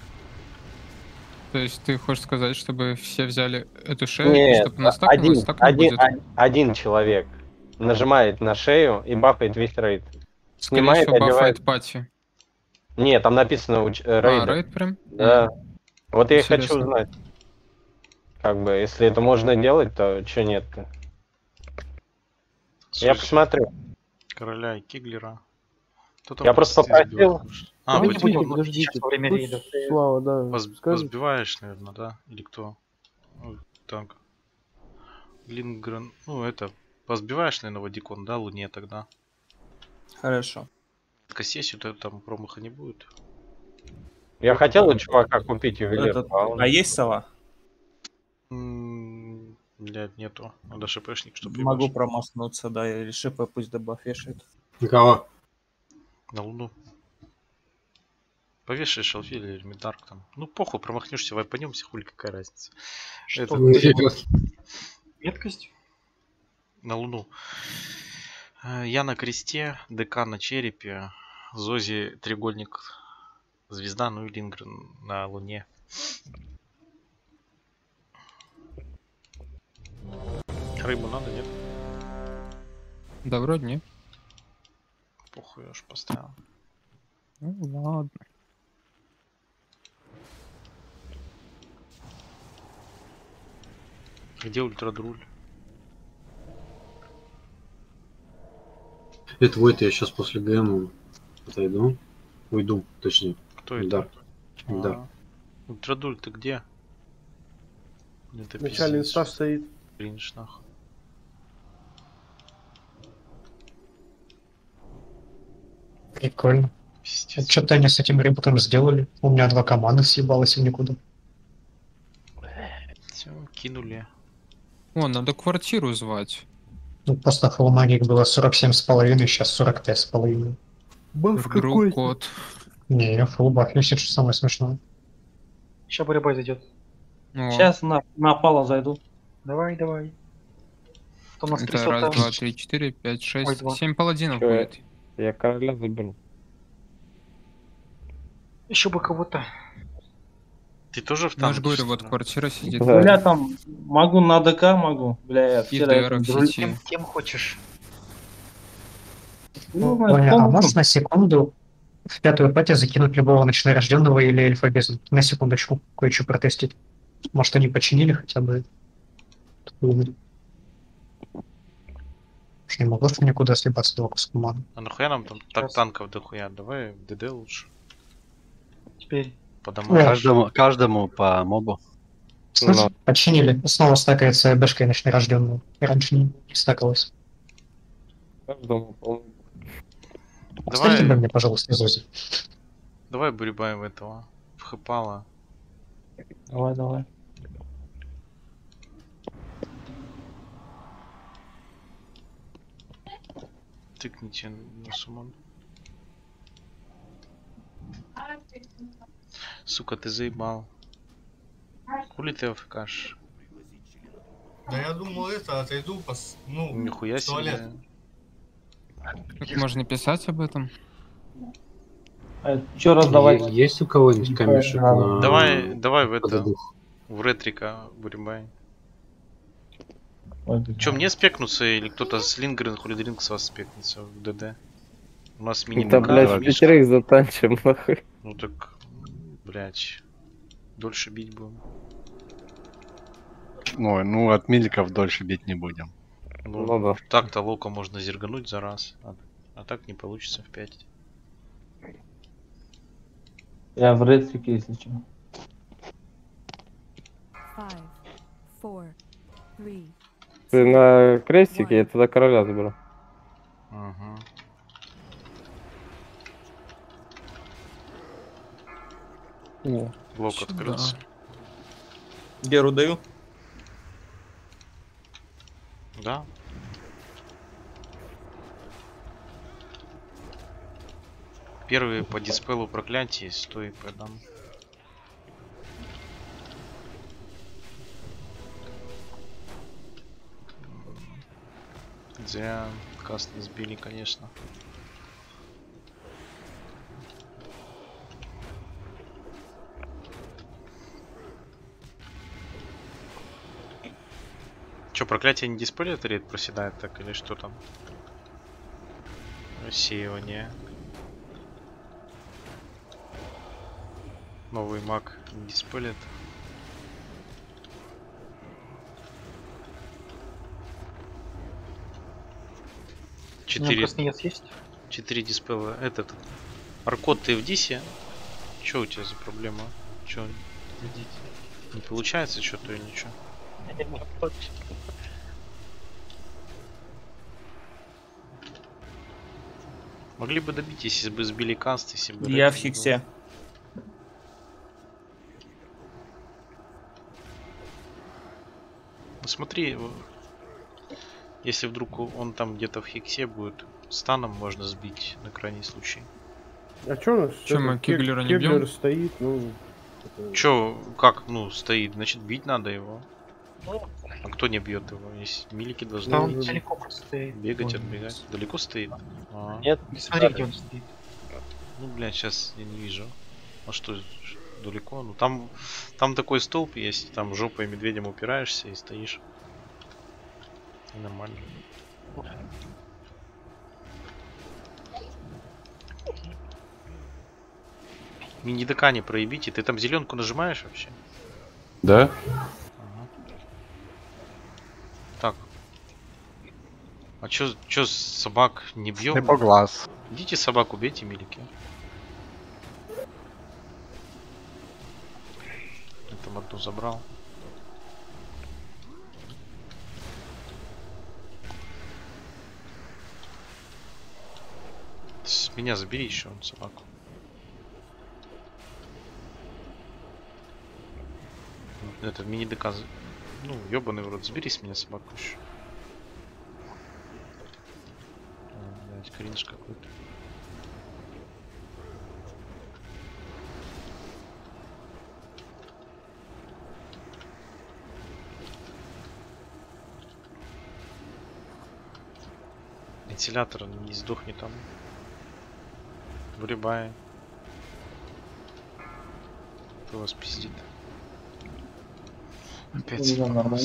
То есть ты хочешь сказать, чтобы все взяли эту шею, нет, чтобы настакнулось, так не будет? Один человек нажимает на шею и бафает весь рейд. Скорее всего, бафает пати. Нет, там написано рейд. А, рейд прям? Да. Вот я и хочу узнать. Как бы, если это можно делать, то чё нет-то? Я посмотрю. Короля и Киглера. Я просто попросил. Подождите. время рейда. Слава, да. Возбиваешь, наверное, да? Или кто? Ну, так. Лингрен. Ну, это. Возбиваешь, наверное, Вадикон, да, Луне тогда. Хорошо. Сессию-то там промаха не будет. Я хотел у чувака купить ювелир. А есть сова? Блядь, нету. Надо шипешник, чтобы Могу промахнуться, да, или шипы пусть добафешит. Никого. На Луну. Повешаешь Алфи или Медарк там. Ну похуй, промахнешься, вайпанемся, хули какая разница. Что? Меткость? На Луну. Я на кресте, ДК на черепе, Зози треугольник, звезда, ну и Лингрен на Луне. Рыбу надо, нет? Да, вроде нет. Похуй, я уж поставил. Ну, ладно. Где ультрадруль? Это вот я сейчас после ГМ отойду. Уйду, точнее. Кто это? Да. Ультрадуль, ты где? Начальный инста стоит. Кринж, нахуй. Прикольно. Что-то они с этим ребутом сделали. У меня 2 команды съебалось в никуда. Все, кинули. О, надо квартиру звать. Ну, просто Фулмагик было 47,5, сейчас 45,5. Баф Игру какой? код. Не, фулбаф висит, что самое смешное. Сейчас Бурябай зайдет. О, Сейчас на опала зайду. Давай, давай. Там у нас 3 это слота. 1, 2, 3, 4, 5, Ой, 6, 2. 7 паладинов Чё, будет. Я короля заберу. Еще бы кого-то. Ты тоже в Ну, я же танке? говорю, вот квартира сидит. Да. Бля, там могу на ДК, могу. Бля, я И вчера ДР это в друг- сети. Кем хочешь? Ну, Оля, а помню. можешь на секунду в 5-ю пати закинуть любого ночнорожденного или эльфа без? На секундочку, кое-что протестить. Может, они починили хотя бы? Уж не могло что никуда слепаться 2 куска маны. А нахуя нам там так танков дохуя? Давай в ДД лучше. Теперь. По домам. Каждому по мобу. Слышь, починили. Снова стакается бэшкой ночнорожденного. Раньше не стакалось. Каждому, по-моему. Оставьте Давай, мне, пожалуйста, Зози. давай бурибаем этого. В Хэпала. Давай. Тыкните на суммон. Сука, ты заебал. Хули ты АФКаш? Да я думал это, отойду, ну, Нихуя в туалет. себе. Как можно писать об этом? Че раздавать? Есть у кого-нибудь камешек на... Давай в это. подадух? В ретрика бурибай. Че, мне спекнуться или кто-то с Лингрен Хулидринг с вас спекнется в ДД? У нас минимум. Да, блядь, 5 затанчим, нахуй. Ну так, блядь, дольше бить будем. Ой, ну от миликов дольше бить не будем. Ну да. Так-то лока можно зергануть за раз, а так не получится в 5. Я в редстрике, если что. 5, 4, 3. Ты на крестике, я туда короля заберу. Ага. О, Блок сюда. открылся. Геру даю. Да. Первый по диспелу проклятий, 100 и подам. Зря каст не сбили, конечно. Че, проклятие не диспелит, рейд проседает так или что там? Рассеивание. Новый маг не диспелит. У меня красный яд есть? 4 диспела. Этот. Аркот, ты в дисе? Че у тебя за проблема? Че? Не получается что-то или ничего? Могли бы добить, если бы сбили каст, если бы... Я в хиксе. Ну, смотри, если вдруг он там где-то в хиксе будет, станом можно сбить на крайний случай. А чё у нас? Чё, мы Кеглера не бьем? Кеглер стоит, ну... Чё, как, ну, стоит? Значит, бить надо его. А кто не бьет его? Есть милики должны Да, он бить. далеко просто стоит. Бегать, отбегать. Далеко стоит? А. Нет, Смотри, где он стоит. Ну, блядь, сейчас я не вижу. А что, далеко? Ну, там такой столб есть, там жопой медведем упираешься и стоишь. И нормально. Мини-ДК не проебите. Ты там зеленку нажимаешь вообще? Да? Ага. Так. А чё собак не бьем? Не по глаз. Идите собаку бейте, милики. Я там одну забрал. С меня забери еще собаку. Это мини-ДК. Ну, ёбаный в рот, забери с меня собаку еще. Блять, кринж какой-то. Вентилятор не сдохнет там. Вырубай. Кто вас пиздит? Опять нормально.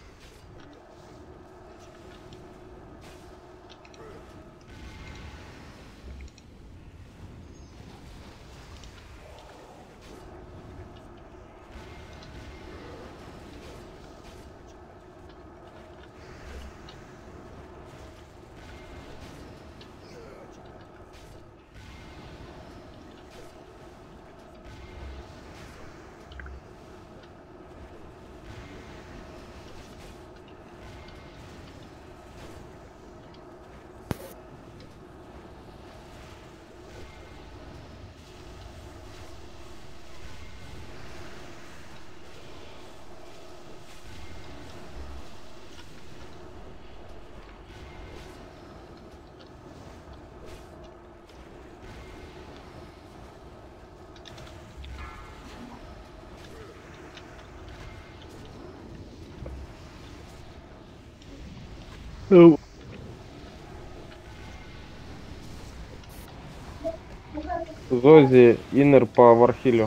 Зози, иннер по Вархилю.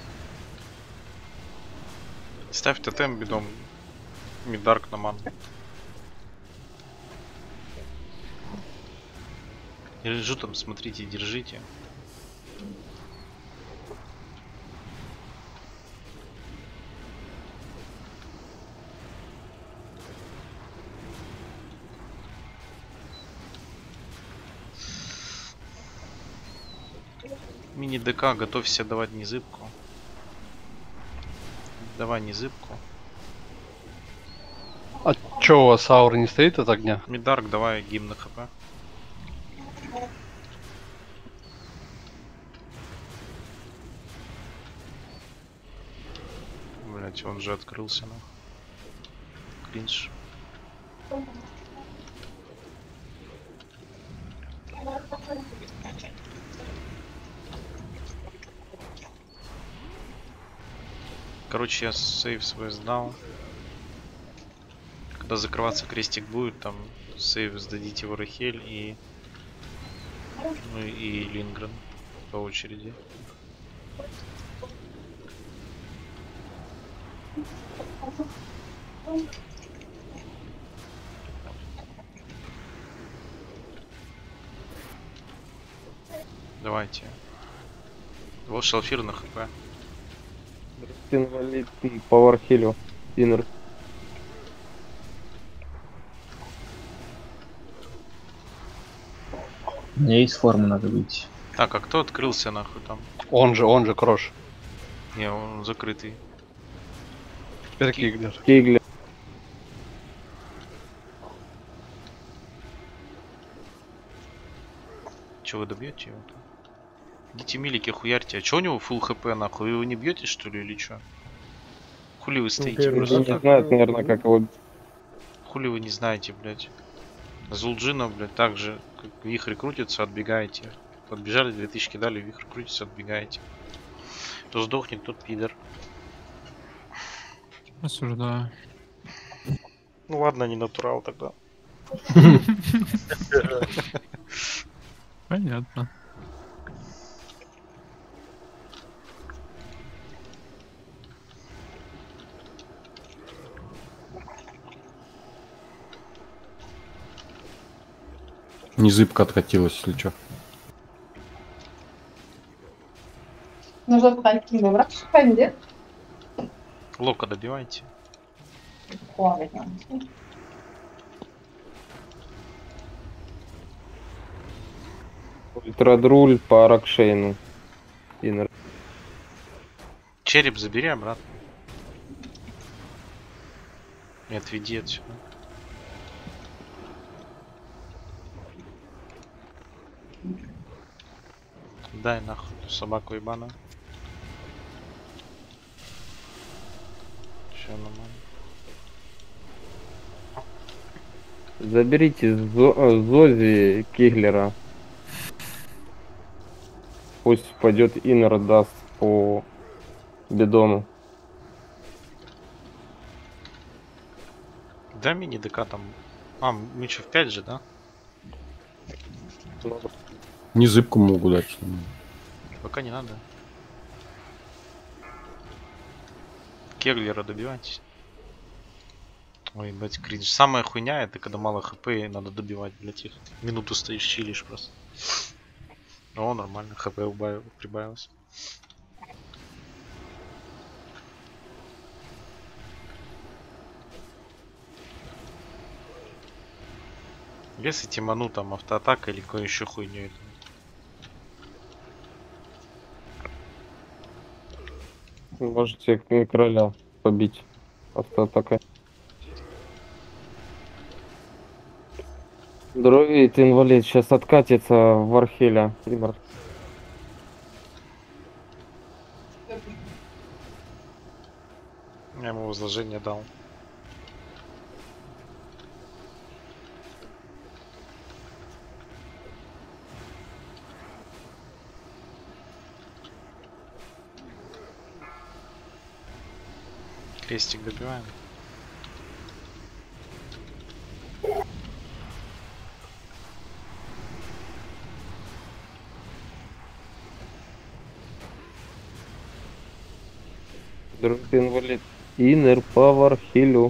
Ставь тотем бедом. Мидарк на ман. Я лежу там, смотрите, держите. Мини-ДК, готовься давать незыбку. Давай незыбку. А чё, у вас аура не стоит от огня? Мидарк, давай гимн на хп. Блять, он же открылся, ну. Кринж. Короче, я сейв свой сдал. Когда закрываться крестик будет, там сейв сдадите в Рахель и... Ну и Лингрен по очереди. Давайте. Вот шалфир на хп. Инвалид по Вархилю. Иннер. У меня есть форма, надо выйти. Так, а кто открылся нахуй там? Он же Крош. Не, он закрытый. Теперь Киглер. Киглер. Че вы добьете его? Идите милики хуярьте. А че у него фулл хп нахуй? Вы его не бьете что ли или че? Хули вы стоите? Не Просто так? знаю, наверное, как его... Хули вы не знаете, блядь. Зулджина, блядь, так же, как вихрь крутится, отбегаете. Подбежали, 2000 дали, вихрь крутится, отбегаете. Кто сдохнет, тот пидор. Осуждаю. Ну ладно, не натурал тогда. Понятно. Незыбка откатилась, если чё. Нужно встать не выбрать шпенде. Лока добивайте. Ультрадруль по Рокшейну. Инер. Череп забери обратно. И отведи отсюда. Дай нахуй эту собаку ебаную. Все нормально. Заберите Зози Киглера. Пусть пойдет Инер даст по бидону. Да мини ДК там. А, мечев 5 же, да? Незыбку могу дать. Пока не надо. Кеглера добивайтесь. Ой, блять, кринж. Самая хуйня это когда мало хп и надо добивать, блять, их. Минуту стоишь, чилишь просто. О, нормально, хп прибавилось. Если тиману там автоатака или кое еще хуйню это. Можете короля побить автоатакой. Дровит инвалид сейчас откатится в Археля. Я ему возложение дал. Крестик добиваем. Дровит инвалид. Инер по Вархилю.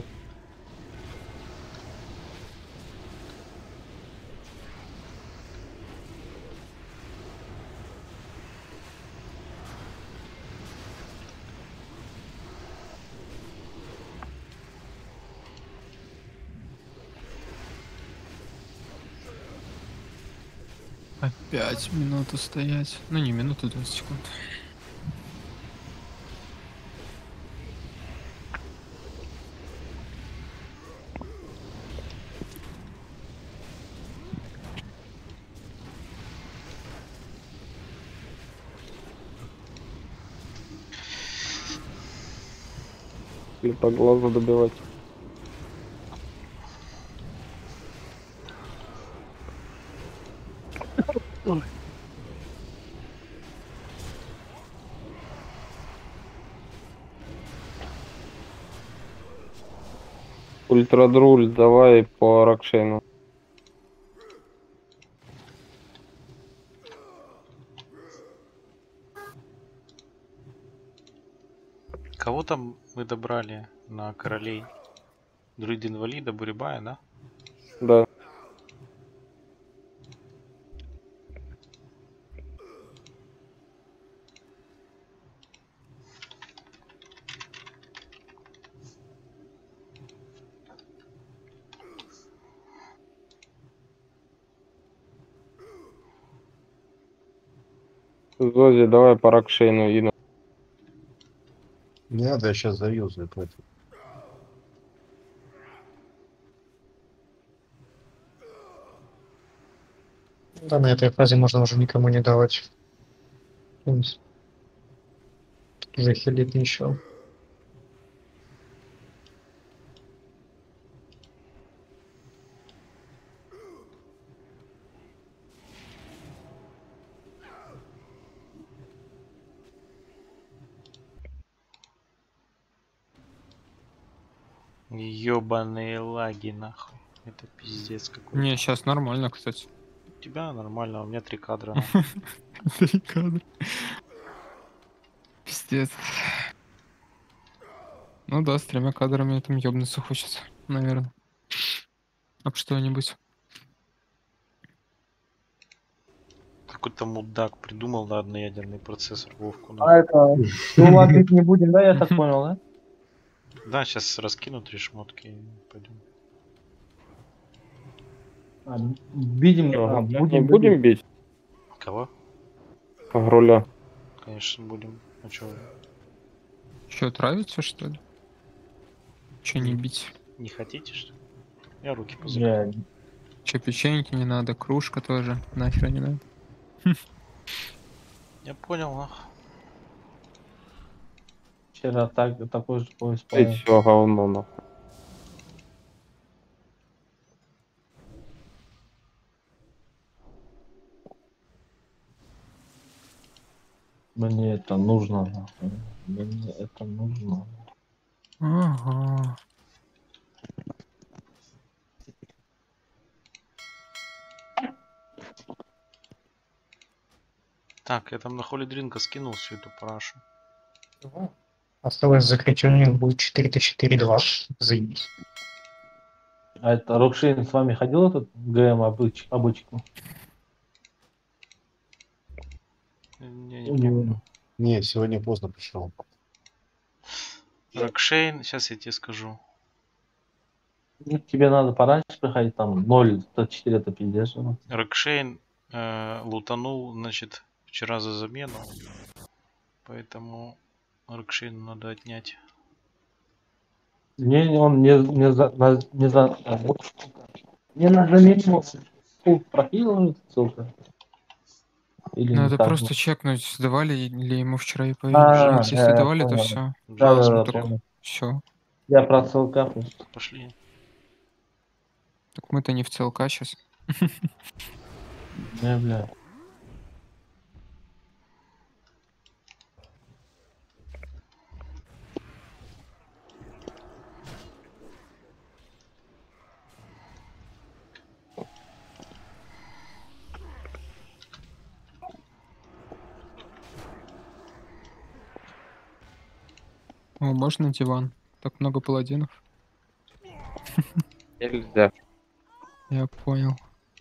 Опять минуту стоять. Ну не минуту, 20 секунд. Или по глазу добивать. Ультрадруль, давай по Рокшейну. Кого там мы добрали на королей? Друид инвалида, Бурибая, да? Да. Зози, давай пора к Шейну и... Не надо, я сейчас заюзаю, поэтому. Да, на этой фазе можно уже никому не давать. Уже хилит ничего. Ёбаные лаги, нахуй. Это пиздец какой-то. Не, сейчас нормально, кстати. У тебя нормально, у меня 3 кадра. 3 кадра. Пиздец. Ну да, с 3 кадрами там ёбнуться хочется, наверное. Об что-нибудь. Какой-то мудак придумал на одноядерный процессор Вовку. А это... Ну, лапить не будем, да, я так понял, да? Да, сейчас раскину 3 шмотки и пойдем. Видим, Будем бить? Кого? Гроля. Конечно, будем. А чё? Что, травится, что ли? Че не бить? Не хотите, что ли? Я руки позакрою. Че, печеньки не надо, кружка тоже, нахер не надо. Я понял, нах. Вчера такой же поезд. Эй, всё, говно, нахуй. Мне это нужно, нахуй. Мне это нужно. Ага. Так, я там на холли дринка скинул всю эту парашу. Осталось закрыть у них будет 4004-2. Заебись. А это Рокшейн с вами ходил этот ГМ обычку? Не помню. Не, сегодня поздно пришел. Рокшейн, сейчас я тебе скажу. Тебе надо пораньше приходить, там 0-4 это пиздец. Рокшейн лутанул, значит, вчера за замену. Поэтому Рокшейну надо отнять. Не, он не на замену профилирует, сука. Или Надо так, просто чекнуть, давали ли ему вчера и А, появились. Если я давали, то понял. все. Да, понял. Все. Я про ЦЛК. Пошли. Так мы-то не в ЦЛК сейчас. Не, бля. О, можно диван? Так много паладинов. Нельзя. Я понял.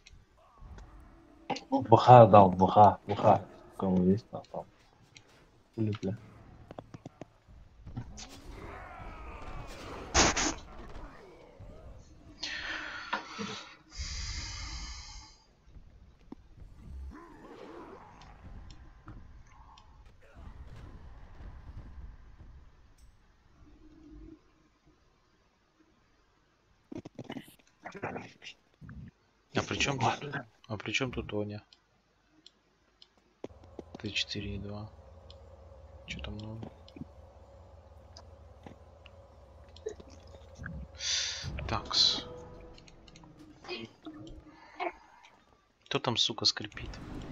ВХ дал, ВХ. У кого есть там. Хули, бля. А при чем тут Оня? Т4,2. Че там новое? Такс. Кто там, сука, скрипит?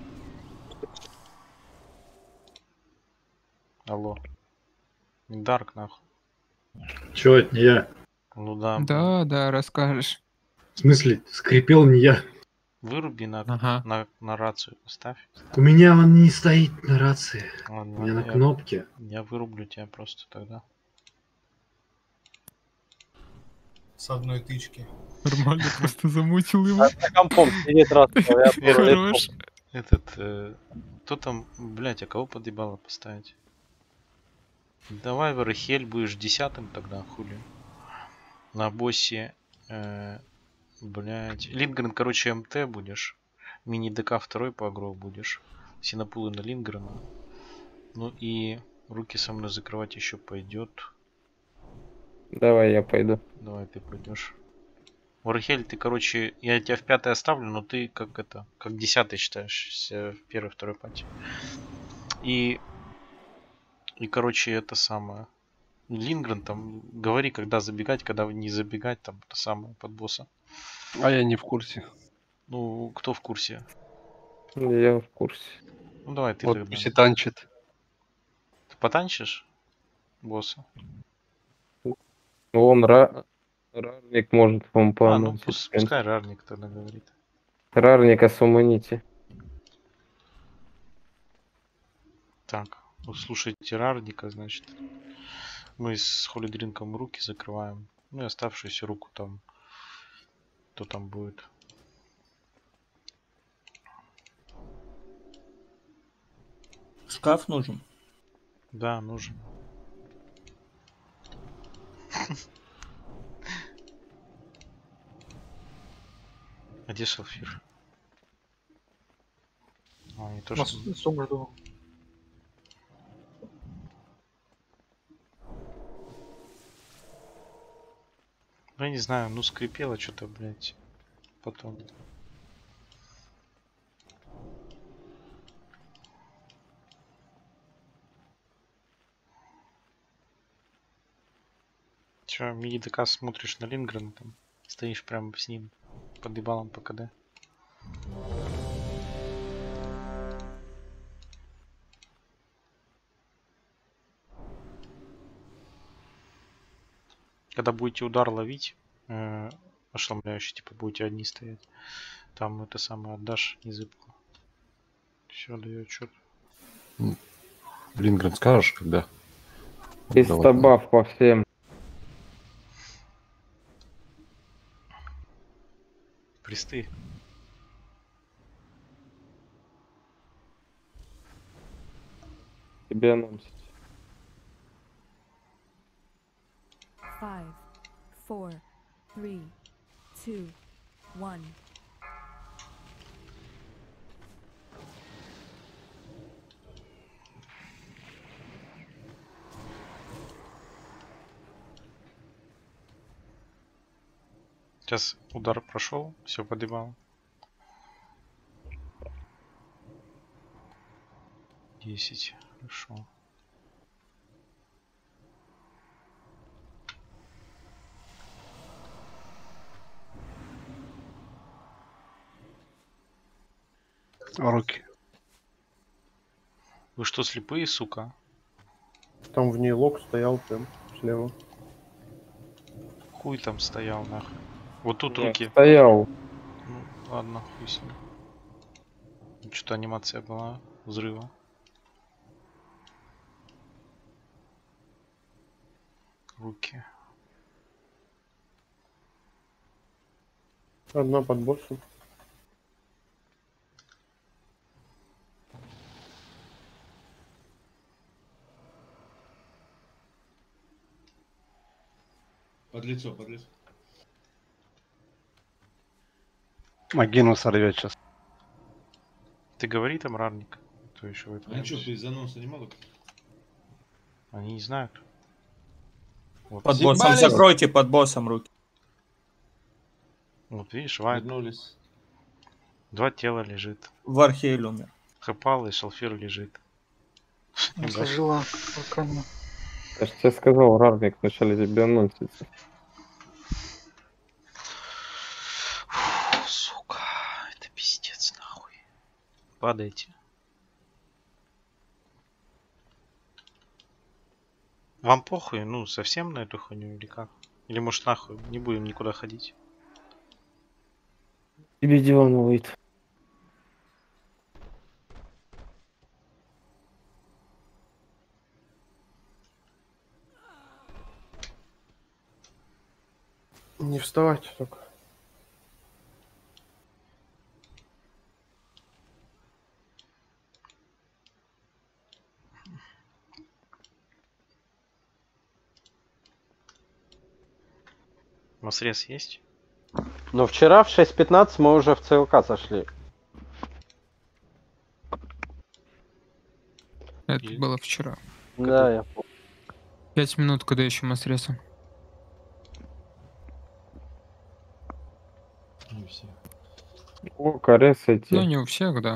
Алло. Дарк, нахуй. Чё, это не я? Ну да. Да, расскажешь. В смысле, скрипел не я. Выруби на рацию, ставь. У меня он не стоит на рации. Ладно, у меня на кнопке. Я вырублю тебя просто тогда. С одной тычки. Нормально, просто замутил его. Компом сидит Хорош. Этот, кто там, блять, а кого подъебало поставить? Давай, Варахель, будешь 10-м тогда, хули. На боссе, блять. Лингрен, короче, МТ будешь. Мини ДК 2 по агро будешь. Синапулы на Лингрена. Ну и руки со мной закрывать еще пойдет. Давай я пойду. Давай ты пойдешь. Вархель, ты, короче, я тебя в 5-й оставлю, но ты как это, как 10-й считаешься в 1-2 пати. И, короче, это самое. Лингрен там, говори, когда забегать, когда не забегать, там, это самое, под босса. А я не в курсе. Ну, кто в курсе? Я в курсе. Ну, давай ты Вот тогда. пусть и танчит. Ты потанчишь босса? Он рарник может помпануть. Ну, пускай рарник тогда говорит. Рарника суманите. Так, вот слушайте рарника, значит. Мы с Холидринком руки закрываем. Ну и оставшуюся руку там. Кто там будет? Шкаф нужен? Да, нужен. А где Салфир? А, не то, что... Сумму жду. Ну, я не знаю, ну скрипело что-то, блядь. Потом. Че, мини-ДК смотришь на Лингрена, там стоишь прямо с ним под ебалом по КД. Когда будете удар ловить, ошеломляющий, типа будете одни стоять, там это самое отдашь, не зыбку. Все, даю отчет. Лингрен, скажешь, когда? Баф по всем. Присты. Тебе анонсить. 5, 4, 3, 2, 1. Сейчас удар прошел, все подъебал. 10, хорошо. Руки. Вы что, слепые, сука? Там в ней лог стоял прям слева. Хуй там стоял, нахуй. Вот тут Я руки. стоял. Ну, ладно, хуй с ним. Что-то анимация была взрыва. Руки. Одна под боссом. Под лицо, под лицо. Магину сорвет сейчас. Ты говори там, рарник. То еще в А что, из анонса не могут? Они не знают. Вот. Под боссом закройте, под боссом руки. Вот видишь, Вайт. Вернулись. 2 тела лежит. Вархейль умер. Хэпал и Шалфир лежит. Сложила руками. Я же тебе сказал, рарник вначале тебе анонсится. Сука, это пиздец нахуй. Падайте. Вам похуй, ну, совсем на эту хуйню или как? Или может нахуй, не будем никуда ходить? Тебе диван выйдет. Не вставать только. У вас рез есть? Но вчера в 6:15 мы уже в ЦЛК сошли. Это было вчера. Да, я помню. 5 минут, когда еще Масреса. Не все. О, Карес эти. Ну, не у всех, да.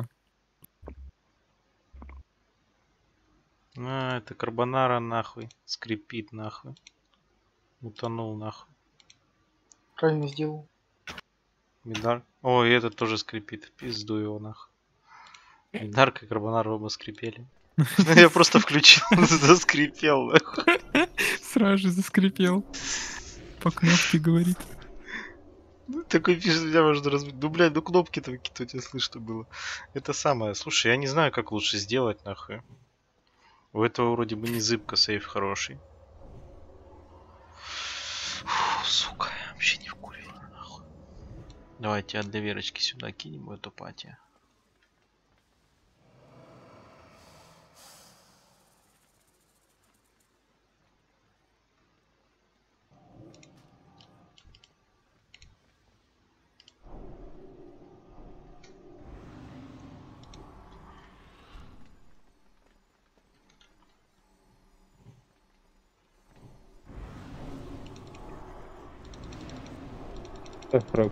А, это карбонара нахуй. Скрипит нахуй. Утонул нахуй. Правильно сделал. Медар. О, и этот тоже скрипит. Пизду его нахуй. Медарка и карбонара оба скрипели. Я просто включил, заскрипел нахуй. Сразу же заскрипел. По кнопке говорит. Такой пишет, меня можно разбить. Ну, блядь, ну кнопки-то какие-то у тебя слышно было. Это самое. Слушай, я не знаю, как лучше сделать, нахуй. У этого вроде бы не зыбка, сейф хороший. Фу, сука, я вообще не вкурил, нахуй. Давайте от доверочки сюда кинем в эту пати. Фрэг.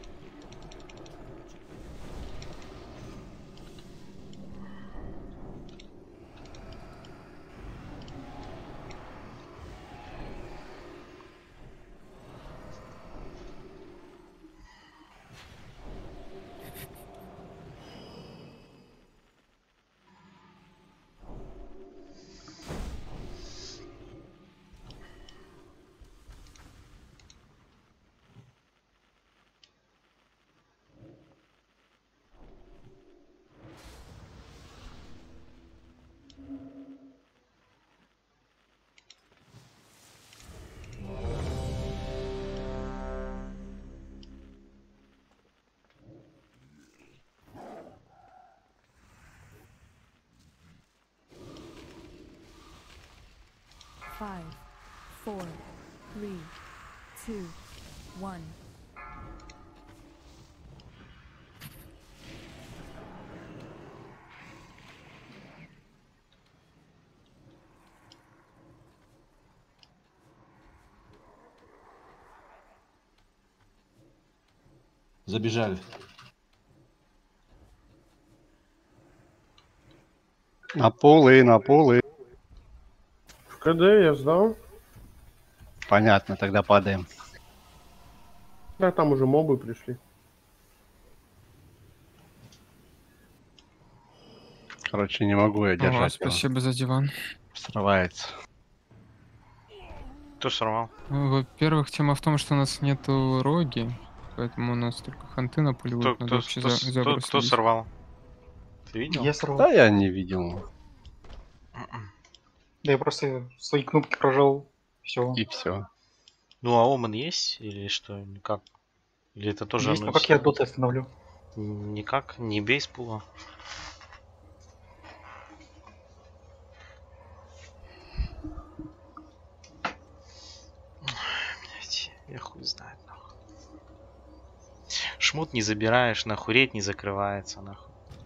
Five, 4, 3, 2, 1. Забежали. На полы, на полы. В КД я сдал. Понятно, тогда падаем. Да, там уже мобы пришли. Короче, не могу я держать. Ага, спасибо за диван. Срывается. Кто сорвал? Во-первых, тема в том, что у нас нету роги, поэтому у нас только ханты на поле будут. Надо вообще Кто сорвал? Ты видел? Я сорвал. Да я не видел. Да я просто свои кнопки прожал. Все. И все. Ну а Оман есть? Или что? Никак? Или это тоже... Есть, но как я доты остановлю? Никак? Не бей с пула. Блять, я хуй знает, нахуй. Шмот не забираешь, нахуй, рейд не закрывается, нахуй.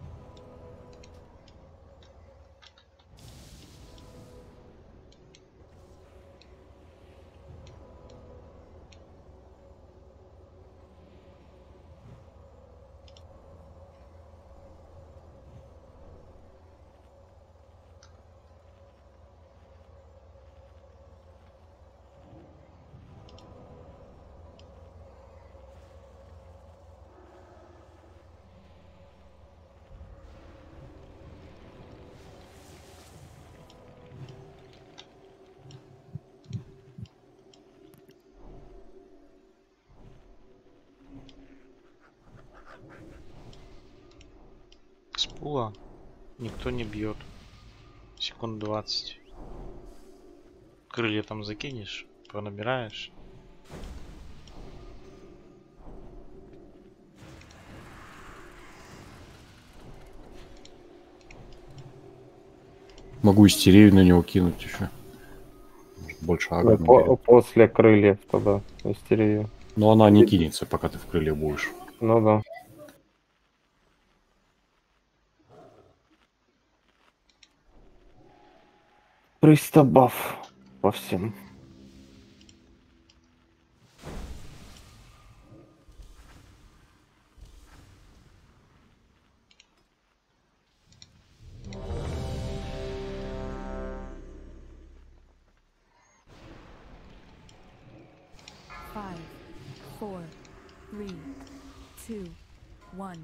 С пула никто не бьет. Секунд 20. Крылья там закинешь, понабираешь. Могу истерию на него кинуть еще. Может, больше ага. После крыльев тогда истерию. Но она не кинется, пока ты в крыльях будешь. Ну да. 300 баф по всем. Five, four, three, two, one.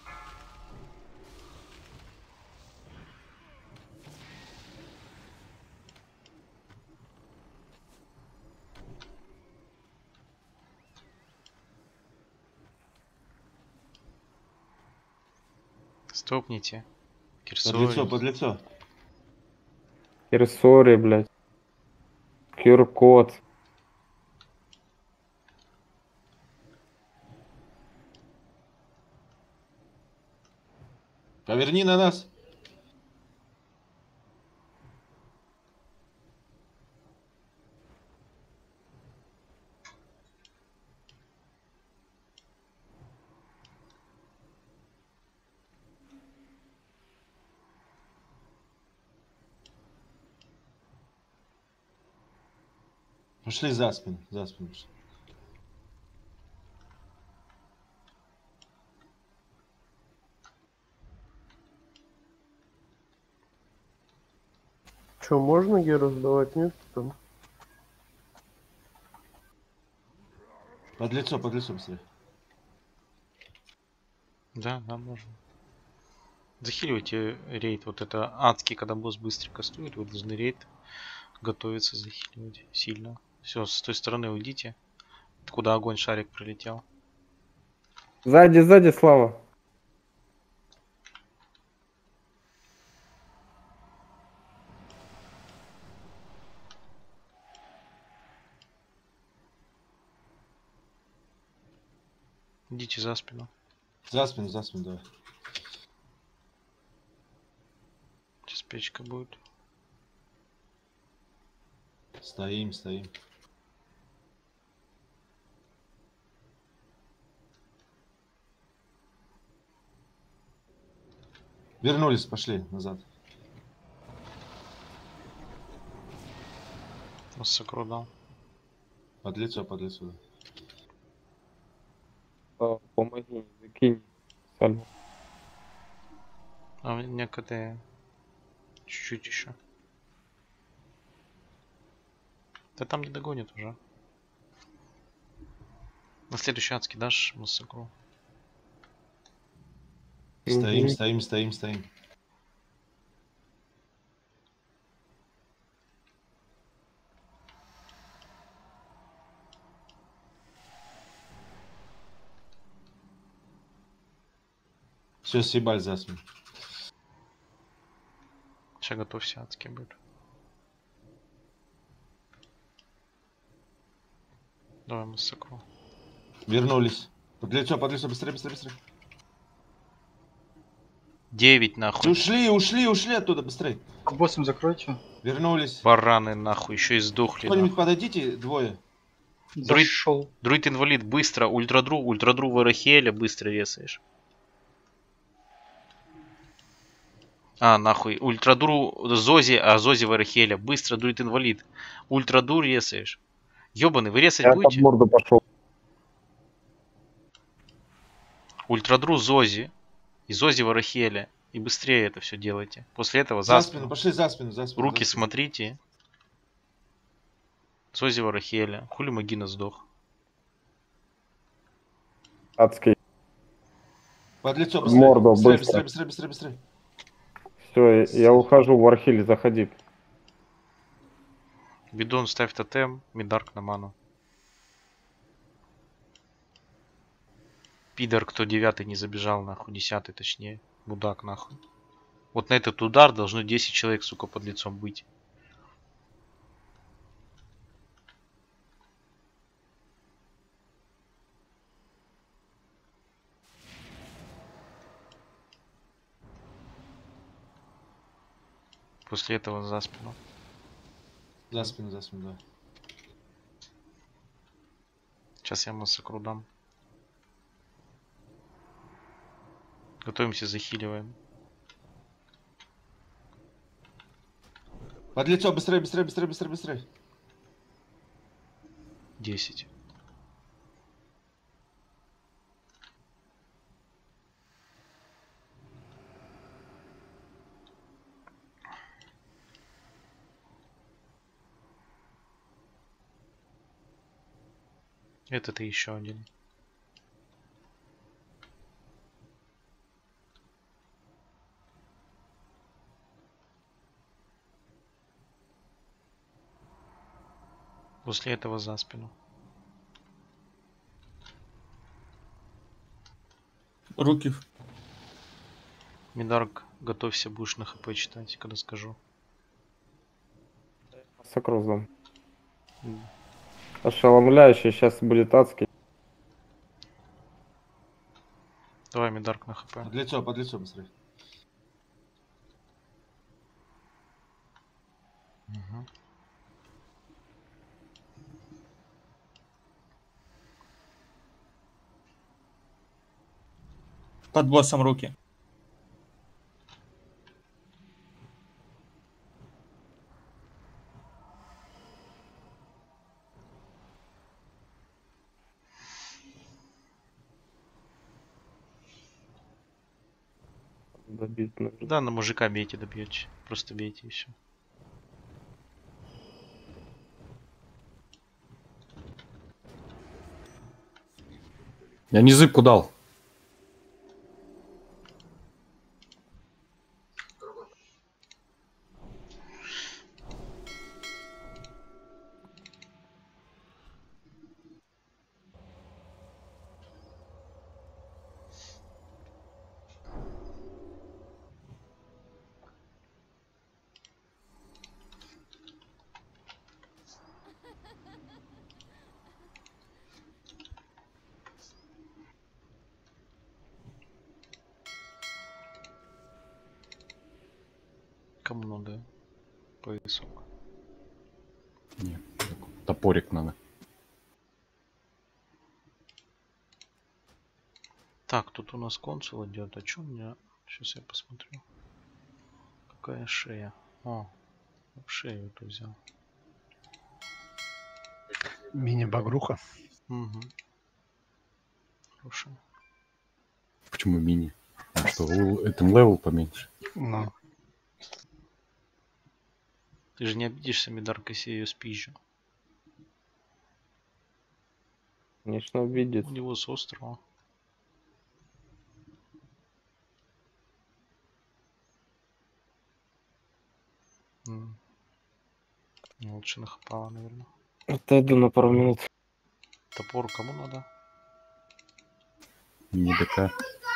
Стопните. Под лицо, под лицо. Кирсори, блядь. Киркот. Поверни на нас. Пошли за спину, за спину. Че, можно Геру сдавать? Нет там? Под лицо быстрее. Да, да, можно. Захиливайте рейд. Вот это адский, когда босс быстро кастует, вы должны рейд готовиться захиливать сильно. Все, с той стороны уйдите. Куда огонь шарик прилетел. Сзади, сзади, Слава. Идите за спину. За спину, давай. Сейчас печка будет. Стоим. Вернулись, пошли назад. Массакру дал. Под лицо, да. Помоги, закинь. Сальву. А у меня КТ чуть-чуть еще. Да там не догонит уже. На следующий адский дашь массакру. Стоим. Все, съебали за спину. Сейчас готовься, адский будет. Давай массакру. Вернулись. Под лицо, быстрее. 9 нахуй. Ушли оттуда, быстрее. Боссом закройте. Вернулись. Бараны нахуй, еще и сдохли. Кто-нибудь подойдите, двое. Друид инвалид, быстро. Ультрадру в Арахеля, быстро резаешь. А, нахуй. Ультрадру Зози, Зози в Арахеля. Быстро, друид инвалид. Ультрадру резаешь. Ёбаный, вы резать будете? Я под морду пошел. Ультрадру Зози. И Зози в Арахеля. И быстрее это все делайте. После этого за спину. Пошли за спину. Руки смотрите. Зози в Арахеля. Хули Магина сдох. Адский. Под лицо, Морду, быстрее. Все, я ухожу в Архиле, заходи. Бидон, ставь тотем, Мидарк на ману. Пидор, кто 9 не забежал, нахуй, 10 точнее. Мудак, нахуй. Вот на этот удар должно 10 человек, сука, под лицом быть. После этого за спину. За спину, да. Сейчас я массакру дам. Готовимся, захиливаем. Под лицо, быстрее, быстрее, быстрее, быстрее, быстрее. 10. Это-то еще один. После этого за спину. Руки. Медарк, готовься, будешь на хп читать, когда скажу. Сокрузом. Ошеломляющий, сейчас будет адский. Давай, Медарк на хп. Под лицо быстрее. Угу. Под боссом руки. Добить нужно. Да, на мужика бейте, добьете. Просто бейте и все. Я не зыбку дал. Кому надо поясок? Нет, топорик надо. Так, тут у нас консул идет. А что у меня? Сейчас я посмотрю. Какая шея? О, шею эту взял. Мини-багруха. Угу. Хорошо. Почему мини? А что, этим левел поменьше? Ну. Ты же не обидишься, Медарк, если я ее спизжу. Конечно, обидит. У него с острова. Лучше нахапала, наверное. Отойду на пару минут. Топор кому надо? Не ДК.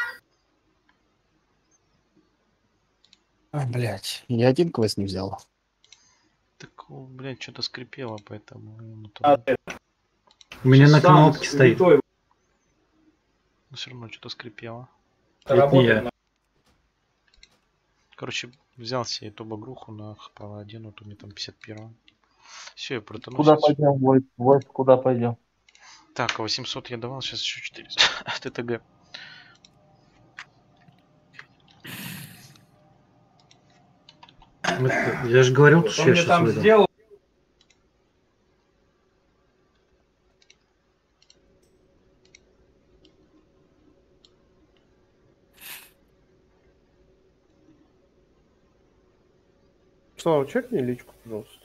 Ой, блядь, я один квест не взял. Так, блядь, что-то скрипело, поэтому... У меня на кнопке стоит. Но все равно что-то скрипело. Это не я. Короче, взял себе эту багруху на хпала 1, вот у меня там 51. Все, я протону. Куда пойдем, Войс, куда пойдем? Так, 800 я давал, сейчас еще 400. ТТГ. Я же говорил, что я сейчас выйду. Слава, чекни личку, пожалуйста.